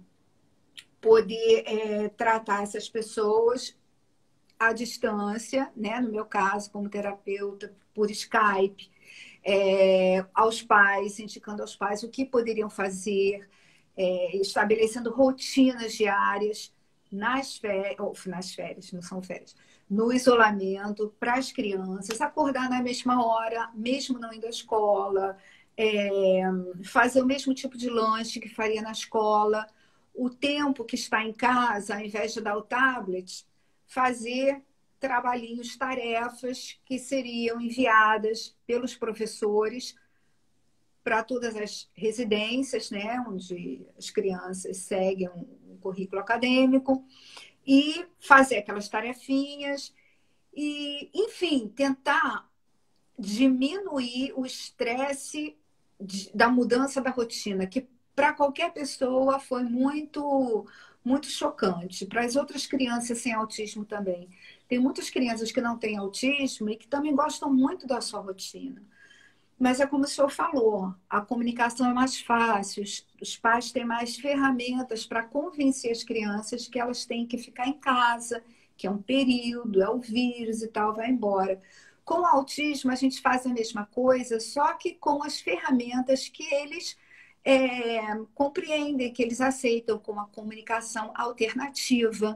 poder é, tratar essas pessoas à distância, né? No meu caso, como terapeuta, por Skype, é, aos pais, indicando aos pais o que poderiam fazer, é, estabelecendo rotinas diárias nas férias, ou nas férias, não são férias, no isolamento para as crianças, acordar na mesma hora, mesmo não indo à escola, é, fazer o mesmo tipo de lanche que faria na escola, o tempo que está em casa, ao invés de dar o tablet, fazer trabalhinhos, tarefas que seriam enviadas pelos professores para todas as residências, né, onde as crianças seguem um currículo acadêmico, e fazer aquelas tarefinhas e, enfim, tentar diminuir o estresse da mudança da rotina, que para qualquer pessoa foi muito, muito chocante. Para as outras crianças sem autismo também. Tem muitas crianças que não têm autismo e que também gostam muito da sua rotina. Mas é como o senhor falou, a comunicação é mais fácil, os pais têm mais ferramentas para convencer as crianças que elas têm que ficar em casa, que é um período, é o vírus e tal, vai embora. Com o autismo, a gente faz a mesma coisa, só que com as ferramentas que eles é, compreendem, que eles aceitam, como a comunicação alternativa.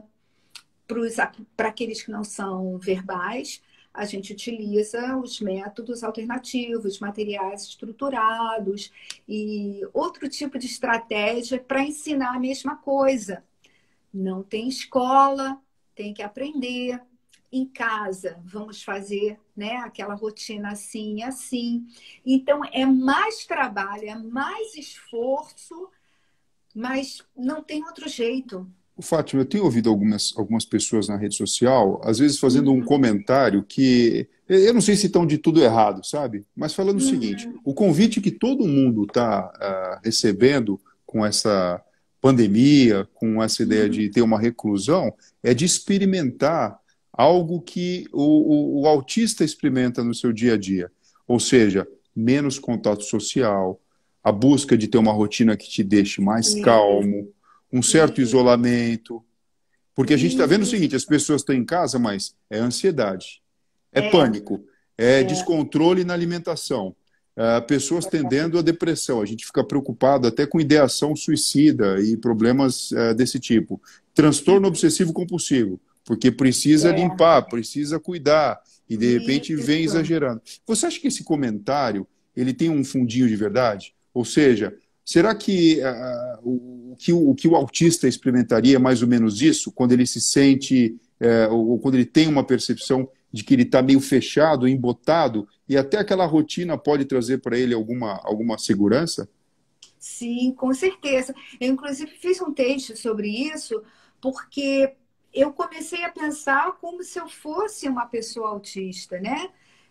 Para aqueles que não são verbais, a gente utiliza os métodos alternativos, materiais estruturados e outro tipo de estratégia para ensinar a mesma coisa. Não tem escola, tem que aprender. Em casa, vamos fazer, né, aquela rotina assim e assim. Então, é mais trabalho, é mais esforço, mas não tem outro jeito. Fátima, eu tenho ouvido algumas, algumas pessoas na rede social, às vezes fazendo um comentário que, eu não sei se estão de tudo errado, sabe? Mas falando o seguinte, o convite que todo mundo está uh, recebendo com essa pandemia, com essa ideia de ter uma reclusão, é de experimentar algo que o, o, o autista experimenta no seu dia a dia. Ou seja, menos contato social, a busca de ter uma rotina que te deixe mais calmo, um certo isolamento. Porque a gente está vendo o seguinte, as pessoas estão em casa, mas é ansiedade, é, é. pânico, é, é descontrole na alimentação, é, pessoas tendendo à depressão. A gente fica preocupado até com ideação suicida e problemas é, desse tipo. Transtorno obsessivo compulsivo, porque precisa é. limpar, precisa cuidar, e de repente Isso. vem exagerando. Você acha que esse comentário ele tem um fundinho de verdade? Ou seja, será que, uh, o, que o, o que o autista experimentaria é mais ou menos isso, quando ele se sente, uh, ou quando ele tem uma percepção de que ele está meio fechado, embotado, e até aquela rotina pode trazer para ele alguma, alguma segurança? Sim, com certeza. Eu, inclusive, fiz um texto sobre isso, porque eu comecei a pensar como se eu fosse uma pessoa autista, né?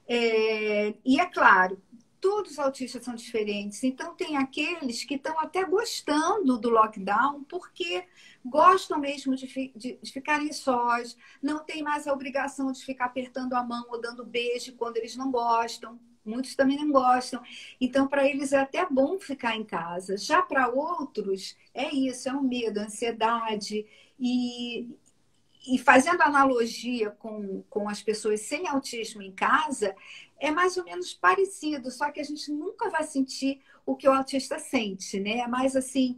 É, e é claro, todos os autistas são diferentes, então tem aqueles que estão até gostando do lockdown, porque gostam mesmo de, fi de, de ficarem sós, não tem mais a obrigação de ficar apertando a mão ou dando beijo quando eles não gostam. Muitos também não gostam. Então, para eles é até bom ficar em casa. Já para outros, é isso, é um medo, ansiedade. E, e fazendo analogia com, com as pessoas sem autismo em casa, é mais ou menos parecido, só que a gente nunca vai sentir o que o autista sente, né? É mais assim,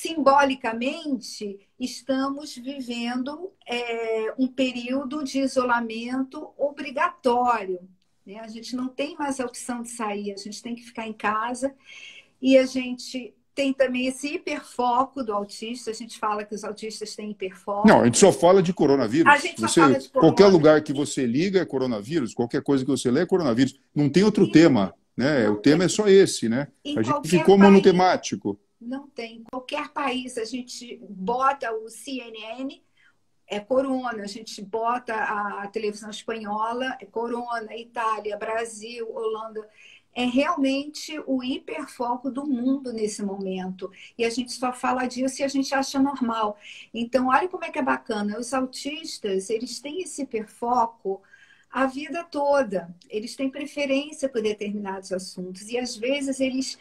simbolicamente, estamos vivendo é, um período de isolamento obrigatório. A gente não tem mais a opção de sair, a gente tem que ficar em casa. E a gente tem também esse hiperfoco do autista. A gente fala que os autistas têm hiperfoco. Não, a gente só fala de coronavírus. A gente só você, fala de coronavírus. Qualquer lugar que você liga é coronavírus, qualquer coisa que você lê é coronavírus. Não tem outro Sim. tema, né? Não o tema tem. É só esse, né? Em a gente ficou país, monotemático. Não tem. Em qualquer país a gente bota o C N N, é corona, a gente bota a televisão espanhola, é corona, Itália, Brasil, Holanda. É realmente o hiperfoco do mundo nesse momento. E a gente só fala disso e a gente acha normal. Então, olha como é que é bacana. Os autistas, eles têm esse hiperfoco a vida toda. Eles têm preferência por determinados assuntos. E, às vezes, eles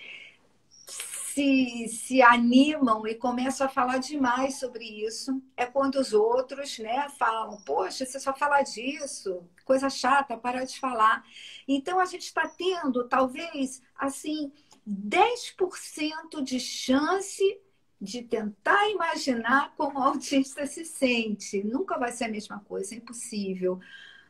Se, se animam e começam a falar demais sobre isso. É quando os outros, né, falam, poxa, você só fala disso, coisa chata, para de falar. Então, a gente está tendo, talvez, assim, dez por cento de chance de tentar imaginar como o autista se sente. Nunca vai ser a mesma coisa, é impossível.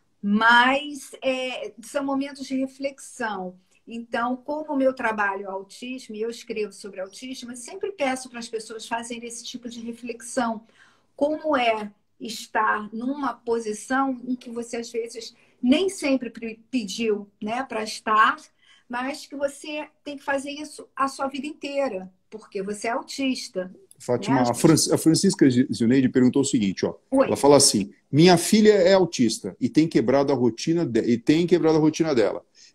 Mas é, são momentos de reflexão. Então, como o meu trabalho é autismo, e eu escrevo sobre autismo, eu sempre peço para as pessoas fazerem esse tipo de reflexão. Como é estar numa posição em que você, às vezes, nem sempre pediu, né, para estar, mas que você tem que fazer isso a sua vida inteira, porque você é autista. Fátima, né? a, Fran a Francisca Zilneide perguntou o seguinte, ó, ela fala assim, minha filha é autista e tem quebrado a rotina, de e tem quebrado a rotina dela.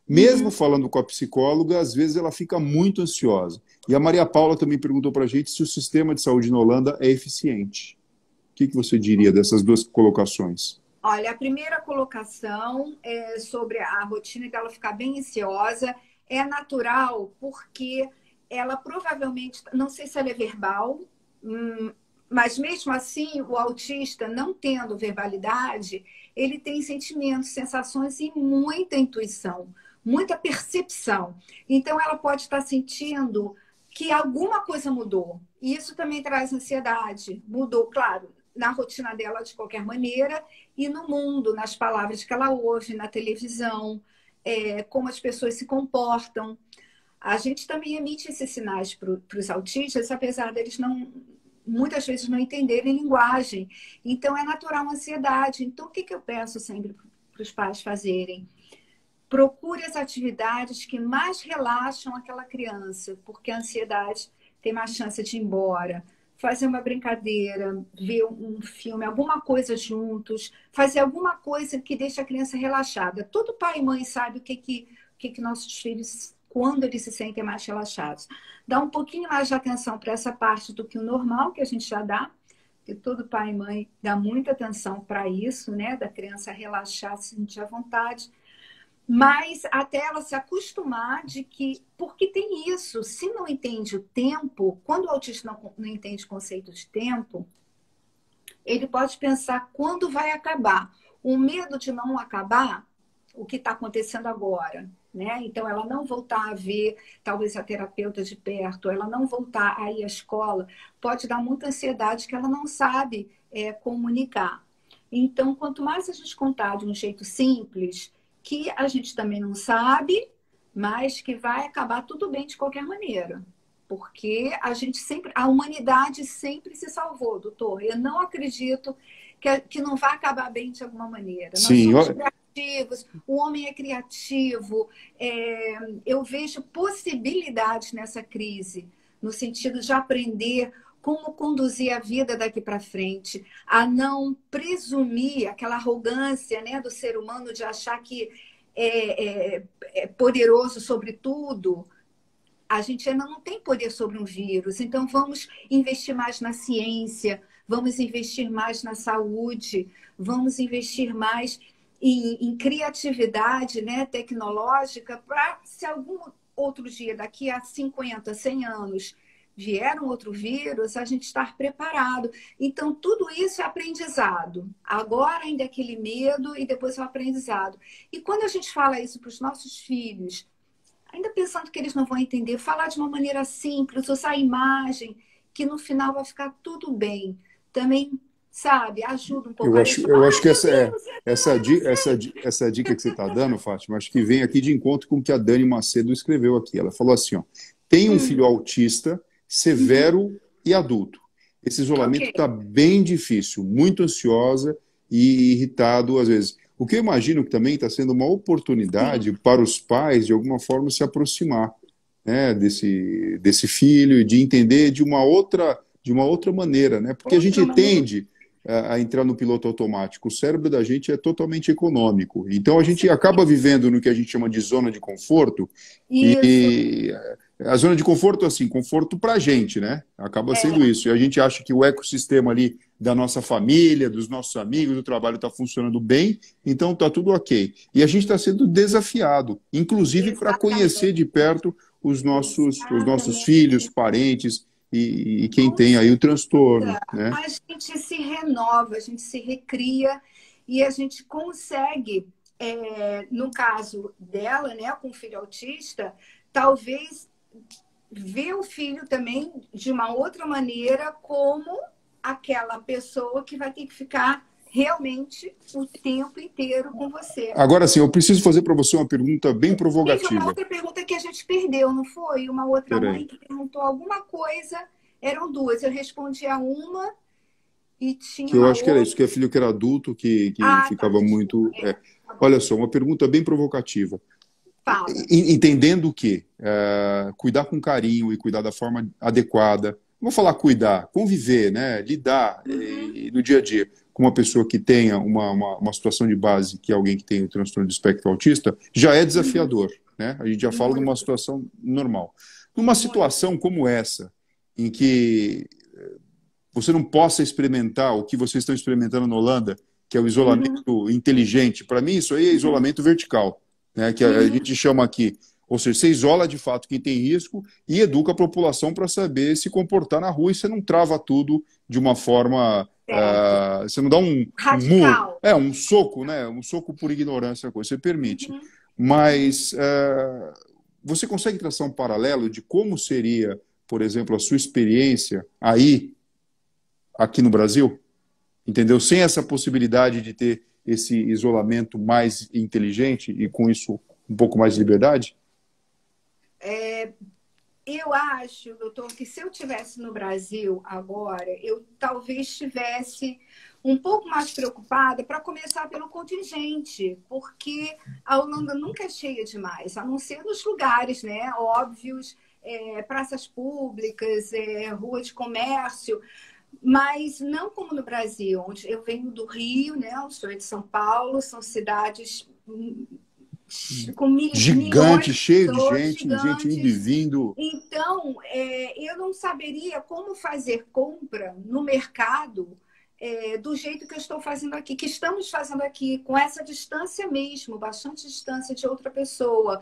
Mesmo falando com a psicóloga, às vezes ela fica muito ansiosa. E a Maria Paula também perguntou para a gente se o sistema de saúde na Holanda é eficiente. O que, que você diria dessas duas colocações? Olha, a primeira colocação é sobre a rotina dela ficar bem ansiosa. É natural, porque ela provavelmente, não sei se ela é verbal, hum, mas mesmo assim, o autista, não tendo verbalidade, ele tem sentimentos, sensações e muita intuição, muita percepção. Então, ela pode estar sentindo que alguma coisa mudou. E isso também traz ansiedade. Mudou, claro, na rotina dela de qualquer maneira e no mundo, nas palavras que ela ouve, na televisão, é, como as pessoas se comportam. A gente também emite esses sinais para os autistas, apesar deles não, muitas vezes não entenderem linguagem. Então, é natural a ansiedade. Então, o que, que eu peço sempre para os pais fazerem? Procure as atividades que mais relaxam aquela criança, porque a ansiedade tem mais chance de ir embora. Fazer uma brincadeira, ver um filme, alguma coisa juntos, fazer alguma coisa que deixe a criança relaxada. Todo pai e mãe sabe o que, que, o que, que nossos filhos, quando eles se sentem mais relaxados. Dá um pouquinho mais de atenção para essa parte do que o normal, que a gente já dá, porque todo pai e mãe dá muita atenção para isso, né? Da criança relaxar, se sentir à vontade. Mas até ela se acostumar de que... Porque tem isso, se não entende o tempo, quando o autista não, não entende o conceito de tempo, ele pode pensar quando vai acabar. O medo de não acabar, o que está acontecendo agora, né? Então, ela não voltar a ver, talvez, a terapeuta de perto, ela não voltar a ir à escola, pode dar muita ansiedade que ela não sabe é, comunicar. Então, quanto mais a gente contar de um jeito simples, que a gente também não sabe, mas que vai acabar tudo bem de qualquer maneira. Porque a gente sempre, a humanidade sempre se salvou, doutor. Eu não acredito que, que não vai acabar bem de alguma maneira. Sim, Nós somos eu... criativos, o homem é criativo. É, eu vejo possibilidades nessa crise, no sentido de aprender como conduzir a vida daqui para frente, a não presumir aquela arrogância, né, do ser humano de achar que é, é, é poderoso sobre tudo. A gente ainda não tem poder sobre um vírus, então vamos investir mais na ciência, vamos investir mais na saúde, vamos investir mais em, em criatividade, né, tecnológica, para se algum outro dia, daqui a cinquenta, cem anos, vier um outro vírus, a gente estar preparado. Então, tudo isso é aprendizado. Agora ainda é aquele medo e depois é o aprendizado. E quando a gente fala isso para os nossos filhos, ainda pensando que eles não vão entender, falar de uma maneira simples, usar a imagem, que no final vai ficar tudo bem. Também, sabe, ajuda um pouco. Eu acho, eu acho que essa, é, essa, essa, essa dica que você está dando, Fátima, acho que vem aqui de encontro com o que a Dani Macedo escreveu aqui. Ela falou assim, ó, tem um filho autista severo uhum. e adulto. Esse isolamento está okay. bem difícil, muito ansiosa e irritado às vezes. O que eu imagino que também está sendo uma oportunidade Sim. para os pais, de alguma forma, se aproximar, né, desse, desse filho e de entender de uma outra, de uma outra maneira, né? Porque outra a gente maneira. tende a, a entrar no piloto automático. O cérebro da gente é totalmente econômico. Então, a gente acaba vivendo no que a gente chama de zona de conforto. Isso. E a zona de conforto, assim, conforto para a gente, né? Acaba sendo é. isso. E a gente acha que o ecossistema ali da nossa família, dos nossos amigos, do trabalho está funcionando bem, então está tudo ok. E a gente está sendo desafiado, inclusive para conhecer de perto os nossos, os nossos filhos, parentes e, e quem Com tem aí o transtorno. Né? A gente se renova, a gente se recria e a gente consegue, é, no caso dela, né, com o filho autista, talvez ver o filho também de uma outra maneira, como aquela pessoa que vai ter que ficar realmente o tempo inteiro com você. Agora sim, eu preciso fazer para você uma pergunta bem provocativa. Teve uma outra pergunta que a gente perdeu, não foi? Uma outra Peraí. mãe que perguntou alguma coisa, eram duas. Eu respondi a uma e tinha que eu uma acho outra. que era isso, que é filho que era adulto, que, que ah, ficava tá, muito... É. É. Olha só, uma pergunta bem provocativa. Fala. Entendendo que é, cuidar com carinho e cuidar da forma adequada, não vou falar cuidar, conviver, né, lidar uhum. e, no dia a dia, com uma pessoa que tenha uma, uma, uma situação de base, que é alguém que tem o transtorno do espectro autista, já é desafiador, né? A gente já fala de uma situação normal. Numa situação como essa, em que você não possa experimentar o que vocês estão experimentando na Holanda, que é o isolamento uhum. inteligente, para mim isso aí é isolamento vertical, né? Que a, uhum. a gente chama aqui. Ou seja, você isola de fato quem tem risco e educa a população para saber se comportar na rua e você não trava tudo de uma forma... Uh, você não dá um, um murro, é, um soco, né? Um soco por ignorância, coisa, você permite. Uhum. Mas uh, você consegue traçar um paralelo de como seria, por exemplo, a sua experiência aí, aqui no Brasil? Entendeu? Sem essa possibilidade de ter esse isolamento mais inteligente e com isso um pouco mais de liberdade? É, eu acho, doutor, que se eu estivesse no Brasil agora, eu talvez estivesse um pouco mais preocupada para começar pelo contingente, porque a Holanda nunca é cheia demais, a não ser nos lugares, né, óbvios, é, praças públicas, é, rua de comércio, mas não como no Brasil, onde eu venho do Rio, né, eu sou de São Paulo, são cidades... com mil, gigante, cheio de pessoas, gente, gigantes. gente indo e vindo. Então, é, eu não saberia como fazer compra no mercado é, do jeito que eu estou fazendo aqui, que estamos fazendo aqui, com essa distância mesmo, bastante distância de outra pessoa,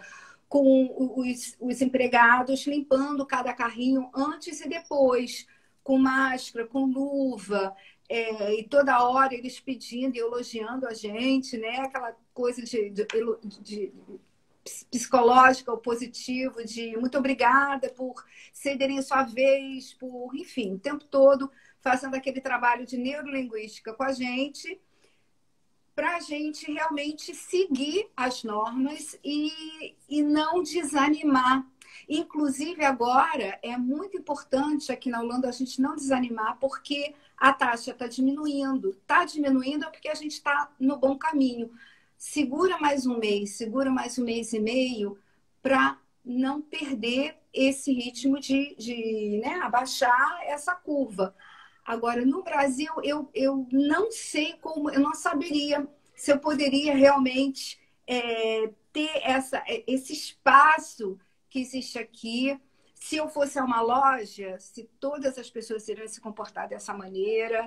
com os, os empregados limpando cada carrinho antes e depois, com máscara, com luva, é, e toda hora eles pedindo e elogiando a gente, né? Aquela coisa de, de, de psicológica ou positivo, de muito obrigada por cederem a sua vez, por, enfim, o tempo todo fazendo aquele trabalho de neurolinguística com a gente, para a gente realmente seguir as normas e, e não desanimar. Inclusive, agora, é muito importante aqui na Holanda a gente não desanimar, porque a taxa está diminuindo. Está diminuindo porque a gente está no bom caminho. Segura mais um mês, segura mais um mês e meio para não perder esse ritmo de, de né, abaixar essa curva. Agora, no Brasil, eu, eu não sei como, eu não saberia se eu poderia realmente é, ter essa, esse espaço que existe aqui. Se eu fosse a uma loja, se todas as pessoas iriam se comportar dessa maneira,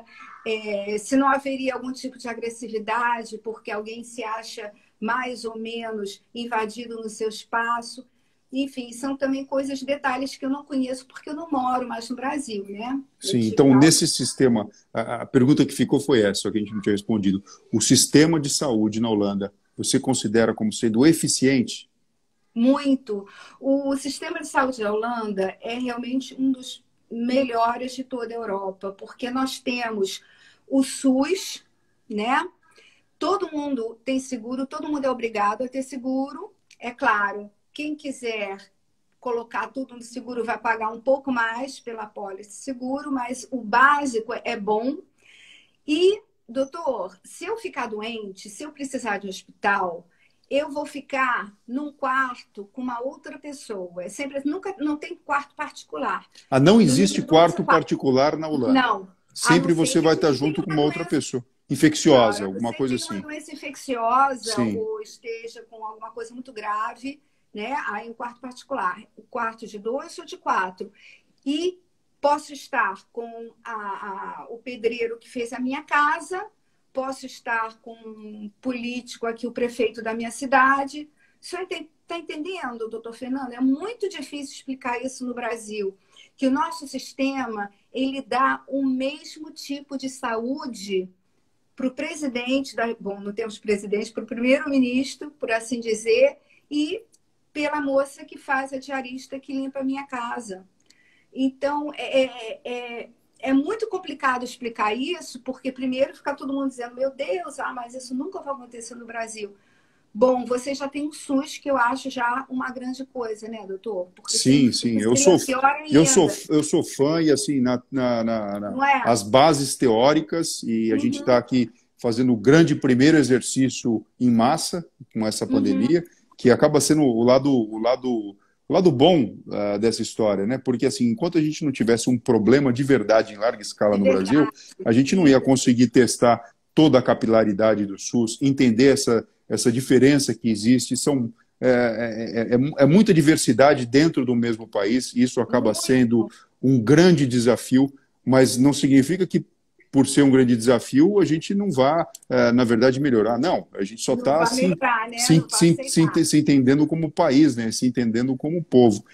é, se não haveria algum tipo de agressividade, porque alguém se acha mais ou menos invadido no seu espaço. Enfim, são também coisas, detalhes que eu não conheço, porque eu não moro mais no Brasil, né? Sim, então nesse sistema, a, a pergunta que ficou foi essa, que a gente não tinha respondido. O sistema de saúde na Holanda, você considera como sendo eficiente? Muito. O sistema de saúde da Holanda é realmente um dos melhores de toda a Europa, porque nós temos o SUS, né? Todo mundo tem seguro, todo mundo é obrigado a ter seguro, é claro. Quem quiser colocar tudo no seguro vai pagar um pouco mais pela apólice de seguro, mas o básico é bom. E, doutor, se eu ficar doente, se eu precisar de um hospital, eu vou ficar num quarto com uma outra pessoa. É sempre, nunca, não tem quarto particular. Ah, não existe quarto particular na Holanda? Não. Sempre você vai estar junto com uma outra pessoa. Infecciosa, não, alguma coisa assim. Uma doença infecciosa Sim. ou esteja com alguma coisa muito grave, né? Aí um quarto particular. O quarto de dois ou de quatro. E posso estar com a, a, o pedreiro que fez a minha casa, posso estar com um político aqui, o prefeito da minha cidade. O senhor está entendendo, doutor Fernando? É muito difícil explicar isso no Brasil. Que o nosso sistema, ele dá o mesmo tipo de saúde para o presidente, da, bom, não temos presidente, para o primeiro-ministro, por assim dizer, e pela moça que faz a diarista que limpa a minha casa. Então, é, é, é, é muito complicado explicar isso, porque primeiro fica todo mundo dizendo, meu Deus, ah, mas isso nunca vai acontecer no Brasil. Bom, você já tem um SUS, que eu acho já uma grande coisa, né, doutor? Porque sim, sim, eu sou, eu, sou, eu sou fã e, assim, na, na, na, na é? as bases teóricas, e a uhum. gente está aqui fazendo o grande primeiro exercício em massa, com essa pandemia, uhum. que acaba sendo o lado, o lado, o lado bom uh, dessa história, né? Porque, assim, enquanto a gente não tivesse um problema de verdade em larga escala no Brasil, a gente não ia conseguir testar toda a capilaridade do SUS, entender essa, essa diferença que existe. São, é, é, é, é muita diversidade dentro do mesmo país, e isso acaba sendo um grande desafio, mas não significa que, por ser um grande desafio, a gente não vá, é, na verdade, melhorar. Não, a gente só está se, né? se, se, se, se entendendo como país, né? Se entendendo como povo.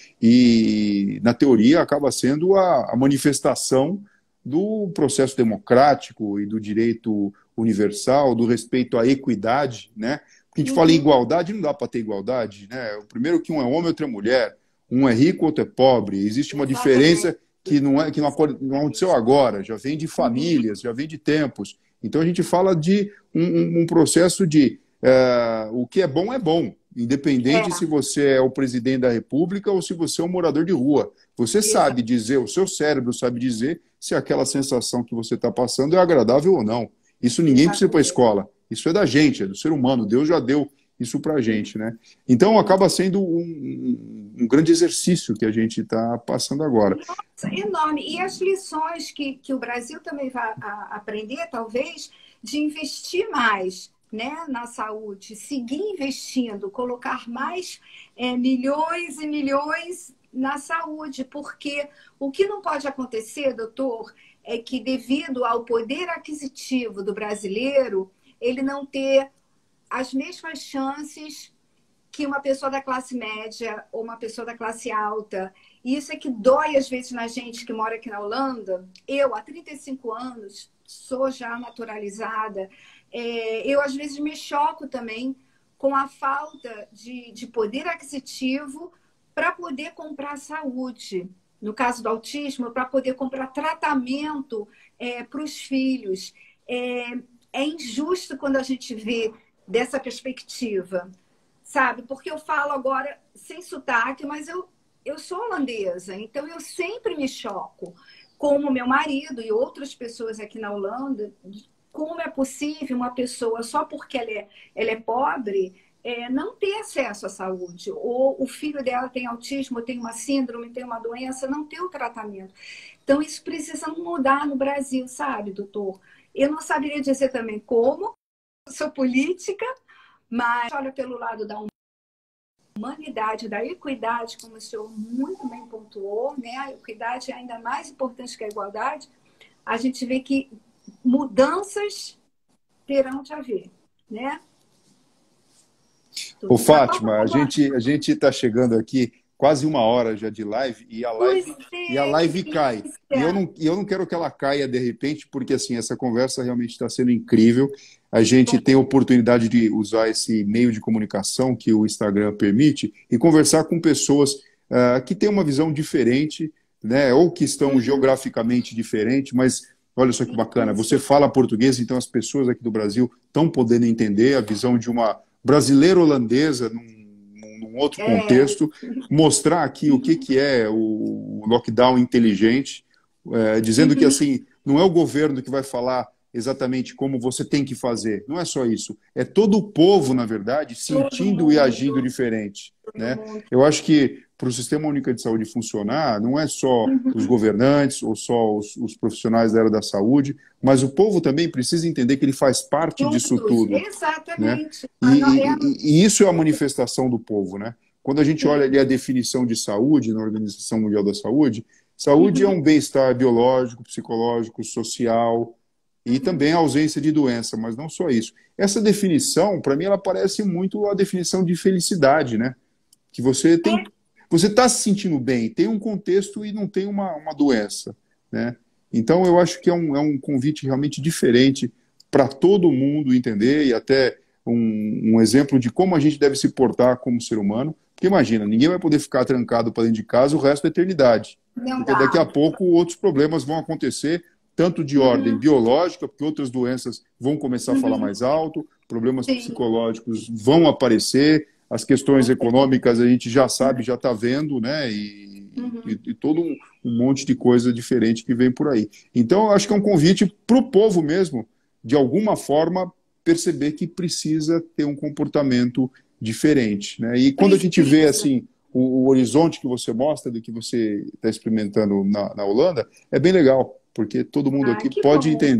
E, na teoria, acaba sendo a, a manifestação do processo democrático e do direito universal, do respeito à equidade, né? Porque a gente uhum. fala em igualdade, não dá para ter igualdade, né? O primeiro que um é homem, outro é mulher, um é rico, outro é pobre. Existe uma Exatamente. diferença que não é que não, não aconteceu agora, já vem de famílias, já vem de tempos. Então a gente fala de um, um processo de uh, o que é bom é bom, independente é. se você é o presidente da República ou se você é um morador de rua. Você Isso. sabe dizer, o seu cérebro sabe dizer se aquela sensação que você está passando é agradável ou não. Isso ninguém precisa ir para a escola. Isso é da gente, é do ser humano. Deus já deu isso para a gente, né? Então acaba sendo um, um, um grande exercício que a gente está passando agora. Nossa, enorme. E as lições que, que o Brasil também vai a, aprender, talvez, de investir mais, né, na saúde, seguir investindo, colocar mais é, milhões e milhões na saúde, porque o que não pode acontecer, doutor, é que devido ao poder aquisitivo do brasileiro, ele não ter as mesmas chances que uma pessoa da classe média ou uma pessoa da classe alta. E isso é que dói às vezes na gente que mora aqui na Holanda. Eu, há trinta e cinco anos, sou já naturalizada. É, eu, às vezes, me choco também com a falta de, de poder aquisitivo para poder comprar saúde. No caso do autismo, para poder comprar tratamento é, para os filhos. É, é injusto quando a gente vê dessa perspectiva, sabe? Porque eu falo agora sem sotaque, mas eu, eu sou holandesa, então eu sempre me choco, como meu marido e outras pessoas aqui na Holanda, como é possível uma pessoa, só porque ela é, ela é pobre, é, não ter acesso à saúde, ou o filho dela tem autismo, tem uma síndrome, tem uma doença, não ter o tratamento. Então isso precisa mudar no Brasil, sabe, doutor? Eu não saberia dizer também como, sou política, mas olha pelo lado da humanidade, da equidade, como o senhor muito bem pontuou, né? A equidade é ainda mais importante que a igualdade. A gente vê que mudanças terão de haver, né? Ô, Fátima, a gente a gente está chegando aqui quase uma hora já de live e a live, é, e a live cai. E eu não, eu não quero que ela caia de repente, porque assim, essa conversa realmente está sendo incrível. A gente tem a oportunidade de usar esse meio de comunicação que o Instagram permite e conversar com pessoas uh, que têm uma visão diferente, né, ou que estão geograficamente diferentes, mas olha só que bacana, você fala português, então as pessoas aqui do Brasil estão podendo entender a visão de uma brasileira holandesa num num outro contexto, é. mostrar aqui o que, que é o lockdown inteligente, é, dizendo uhum. que assim, não é o governo que vai falar exatamente como você tem que fazer, não é só isso, é todo o povo, na verdade, sentindo e agindo diferente. Né? Eu acho que para o Sistema Único de Saúde funcionar, não é só uhum. os governantes ou só os, os profissionais da área da saúde, mas o povo também precisa entender que ele faz parte Todos. disso tudo. Exatamente. Né? E, e, e isso é a manifestação do povo. Né? Quando a gente olha ali a definição de saúde na Organização Mundial da Saúde, saúde uhum. é um bem-estar biológico, psicológico, social e também a ausência de doença, mas não só isso. Essa definição, para mim, ela parece muito a definição de felicidade, né? Que você tem... Você está se sentindo bem, tem um contexto e não tem uma, uma doença. Né? Então, eu acho que é um, é um convite realmente diferente para todo mundo entender e até um, um exemplo de como a gente deve se portar como ser humano. Porque imagina, ninguém vai poder ficar trancado para dentro de casa o resto da eternidade. Não porque dá. Daqui a pouco outros problemas vão acontecer, tanto de ordem uhum. biológica, porque outras doenças vão começar a falar uhum. mais alto, problemas Sim. psicológicos vão aparecer, as questões econômicas a gente já sabe, já está vendo, né? E, uhum. e, e todo um, um monte de coisa diferente que vem por aí. Então, eu acho que é um convite para o povo mesmo, de alguma forma, perceber que precisa ter um comportamento diferente. Né? E quando a gente vê assim, o, o horizonte que você mostra do que você está experimentando na, na Holanda, é bem legal, porque todo mundo ah, aqui pode bom. entender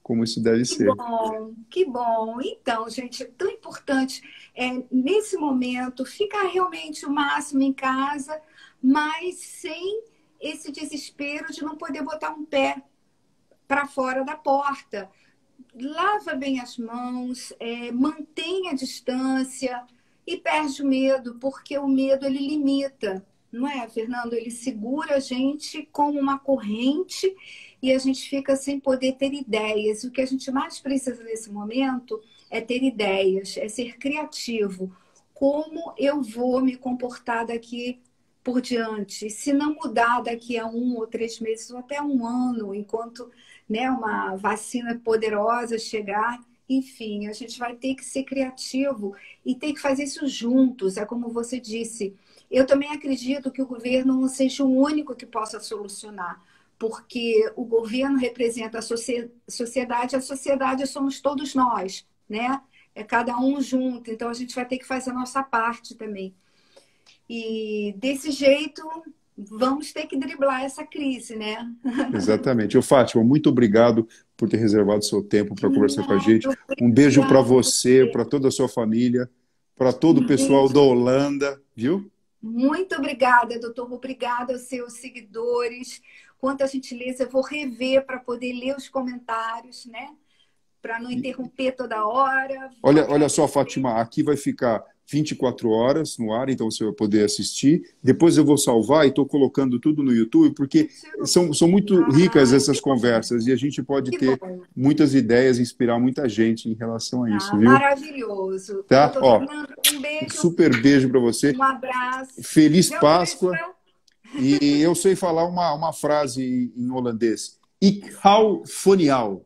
como isso deve Que ser. bom, que bom. Então, gente, é tão importante, é, nesse momento, ficar realmente o máximo em casa, mas sem esse desespero de não poder botar um pé para fora da porta. Lava bem as mãos, é, mantenha a distância e perde o medo, porque o medo ele limita, não é, Fernando? Ele segura a gente como uma corrente e a gente fica sem poder ter ideias. O que a gente mais precisa nesse momento é ter ideias, é ser criativo. Como eu vou me comportar daqui por diante? Se não mudar daqui a um ou três meses ou até um ano, enquanto, né, uma vacina poderosa chegar, enfim, a gente vai ter que ser criativo e ter que fazer isso juntos. É como você disse. Eu também acredito que o governo não seja o único que possa solucionar, porque o governo representa a sociedade, a sociedade somos todos nós, né? É cada um junto, então a gente vai ter que fazer a nossa parte também. E desse jeito, vamos ter que driblar essa crise, né? Exatamente. Ô, Fátima, muito obrigado por ter reservado seu tempo para conversar com a gente. Nada, Um beijo para obrigada a você, você. para toda a sua família, para todo o Um pessoal da beijo. Holanda, viu? Muito obrigada, doutor. Obrigada aos seus seguidores. Quanta gentileza, eu vou rever para poder ler os comentários, né? Para não interromper toda hora. Vou Olha, olha só, agradecer. Fátima, aqui vai ficar vinte e quatro horas no ar, então você vai poder assistir. Depois eu vou salvar e estou colocando tudo no YouTube, porque são, são muito ricas Ah, essas que bom, conversas e a gente pode que ter bom. muitas ideias, inspirar muita gente em relação a isso, Ah, viu? maravilhoso. Tá? Doutor Ó, Fernando, um um beijo, super beijo para você. um abraço. Feliz Já ouviu Páscoa. isso? E eu sei falar uma, uma frase em holandês. Ik hou van jou.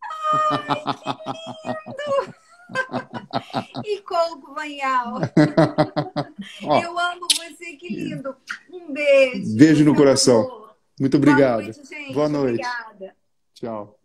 E Colco Vanhal. Ó, Eu amo você, que lindo. Um beijo. beijo Você no é um coração. amor. Muito Boa obrigado. noite, gente. Boa noite. Obrigada. Tchau.